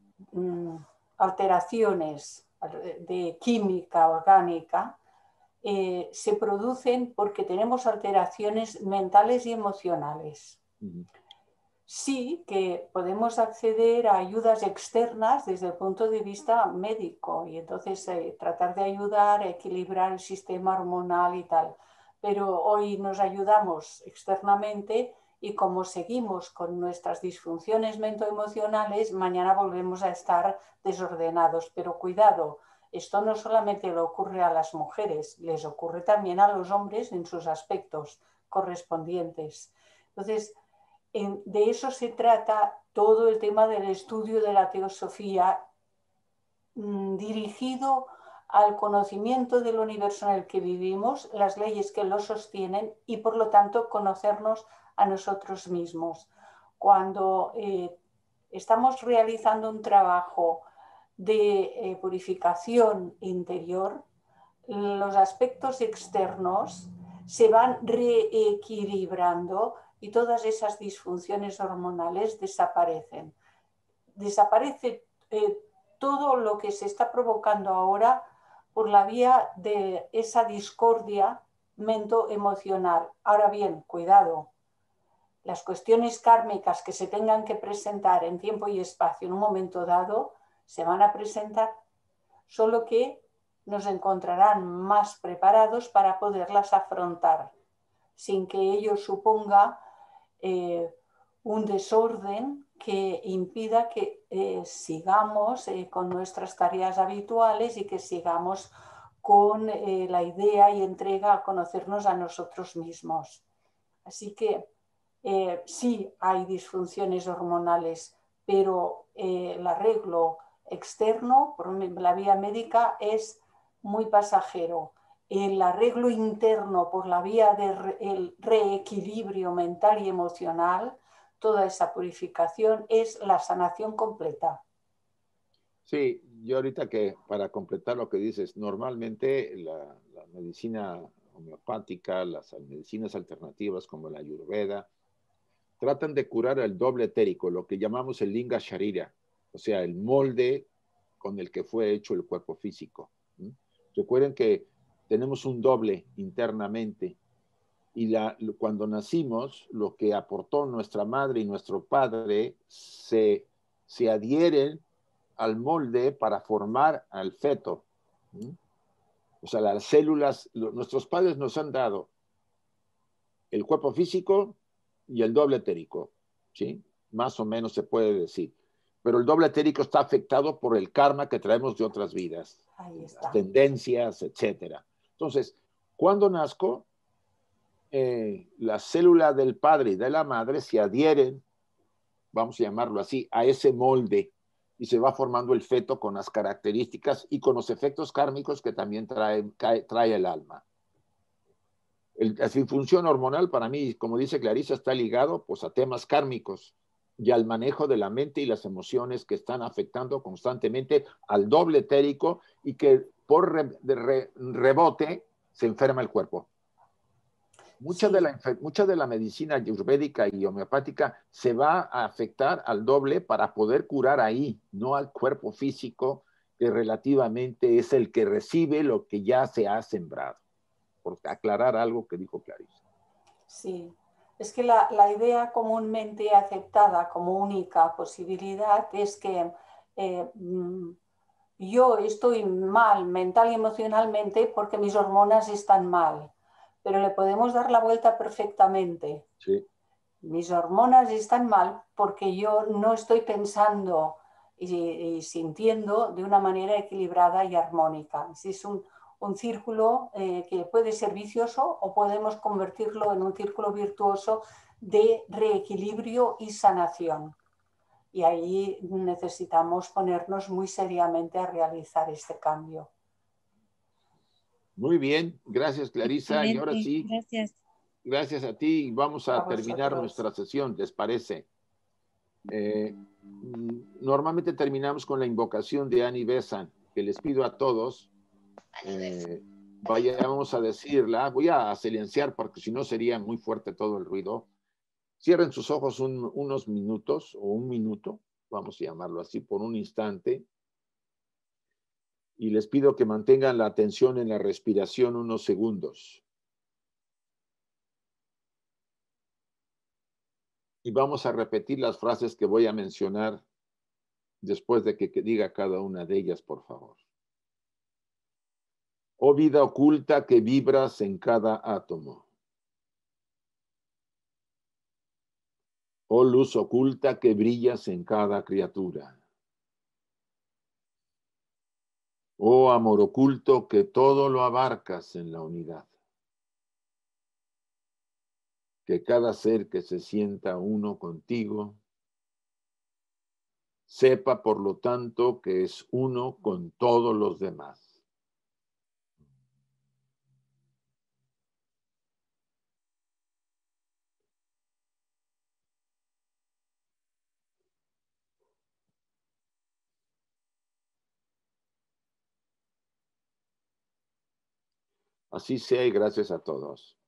alteraciones de química orgánica se producen porque tenemos alteraciones mentales y emocionales. Sí que podemos acceder a ayudas externas desde el punto de vista médico y entonces tratar de ayudar a equilibrar el sistema hormonal y tal. Pero hoy nos ayudamos externamente y como seguimos con nuestras disfunciones mentoemocionales, mañana volvemos a estar desordenados. Pero cuidado, esto no solamente le ocurre a las mujeres, les ocurre también a los hombres en sus aspectos correspondientes. Entonces, de eso se trata todo el tema del estudio de la teosofía dirigido al conocimiento del universo en el que vivimos, las leyes que lo sostienen y por lo tanto conocernos a nosotros mismos. Cuando estamos realizando un trabajo de purificación interior, los aspectos externos se van reequilibrando y todas esas disfunciones hormonales desaparecen. Desaparece todo lo que se está provocando ahora por la vía de esa discordia mentoemocional. Ahora bien, cuidado, las cuestiones kármicas que se tengan que presentar en tiempo y espacio en un momento dado se van a presentar, solo que nos encontrarán más preparados para poderlas afrontar, sin que ello suponga un desorden que impida que sigamos con nuestras tareas habituales y que sigamos con la idea y entrega a conocernos a nosotros mismos. Así que sí hay disfunciones hormonales, pero el arreglo externo por la vía médica es muy pasajero. El arreglo interno por la vía del reequilibrio mental y emocional, toda esa purificación es la sanación completa. Sí, yo ahorita que para completar lo que dices, normalmente la medicina homeopática, las medicinas alternativas como la Ayurveda, tratan de curar el doble etérico, lo que llamamos el linga sharira, o sea, el molde con el que fue hecho el cuerpo físico. Recuerden que tenemos un doble internamente y cuando nacimos, lo que aportó nuestra madre y nuestro padre se adhieren al molde para formar al feto. O sea, las células, nuestros padres nos han dado el cuerpo físico y el doble etérico, ¿sí? Más o menos se puede decir. Pero el doble etérico está afectado por el karma que traemos de otras vidas, las tendencias, etc. Entonces, cuando nazco, la célula del padre y de la madre se adhieren, vamos a llamarlo así, a ese molde. y se va formando el feto con las características y con los efectos kármicos que también trae el alma. La disfunción hormonal para mí, como dice Clarisa, está ligado pues a temas kármicos y al manejo de la mente y las emociones que están afectando constantemente al doble etérico y que por rebote se enferma el cuerpo. Mucha de la medicina ayurvédica y homeopática se va a afectar al doble para poder curar ahí, no al cuerpo físico, que relativamente es el que recibe lo que ya se ha sembrado. Por aclarar algo que dijo Clarisa. Sí, es que la idea comúnmente aceptada como única posibilidad es que yo estoy mal mental y emocionalmente porque mis hormonas están mal. Pero le podemos dar la vuelta perfectamente. Sí. Mis hormonas están mal porque yo no estoy pensando y sintiendo de una manera equilibrada y armónica. Es un círculo que puede ser vicioso o podemos convertirlo en un círculo virtuoso de reequilibrio y sanación. Y ahí necesitamos ponernos muy seriamente a realizar este cambio. Muy bien, gracias Clarisa. Excelente. Y ahora sí, gracias a ti. Vamos a terminar nuestra sesión, ¿les parece? Normalmente terminamos con la invocación de Ani Besant, que les pido a todos, vayamos a decirla. Voy a silenciar porque si no sería muy fuerte todo el ruido. Cierren sus ojos unos minutos o un minuto, vamos a llamarlo así, por un instante. Y les pido que mantengan la atención en la respiración unos segundos. Y vamos a repetir las frases que voy a mencionar después de que diga cada una de ellas, por favor. Oh vida oculta que vibras en cada átomo. Oh luz oculta que brillas en cada criatura. Oh amor oculto que todo lo abarcas en la unidad. Que cada ser que se sienta uno contigo sepa, por lo tanto, que es uno con todos los demás. Así sea y gracias a todos.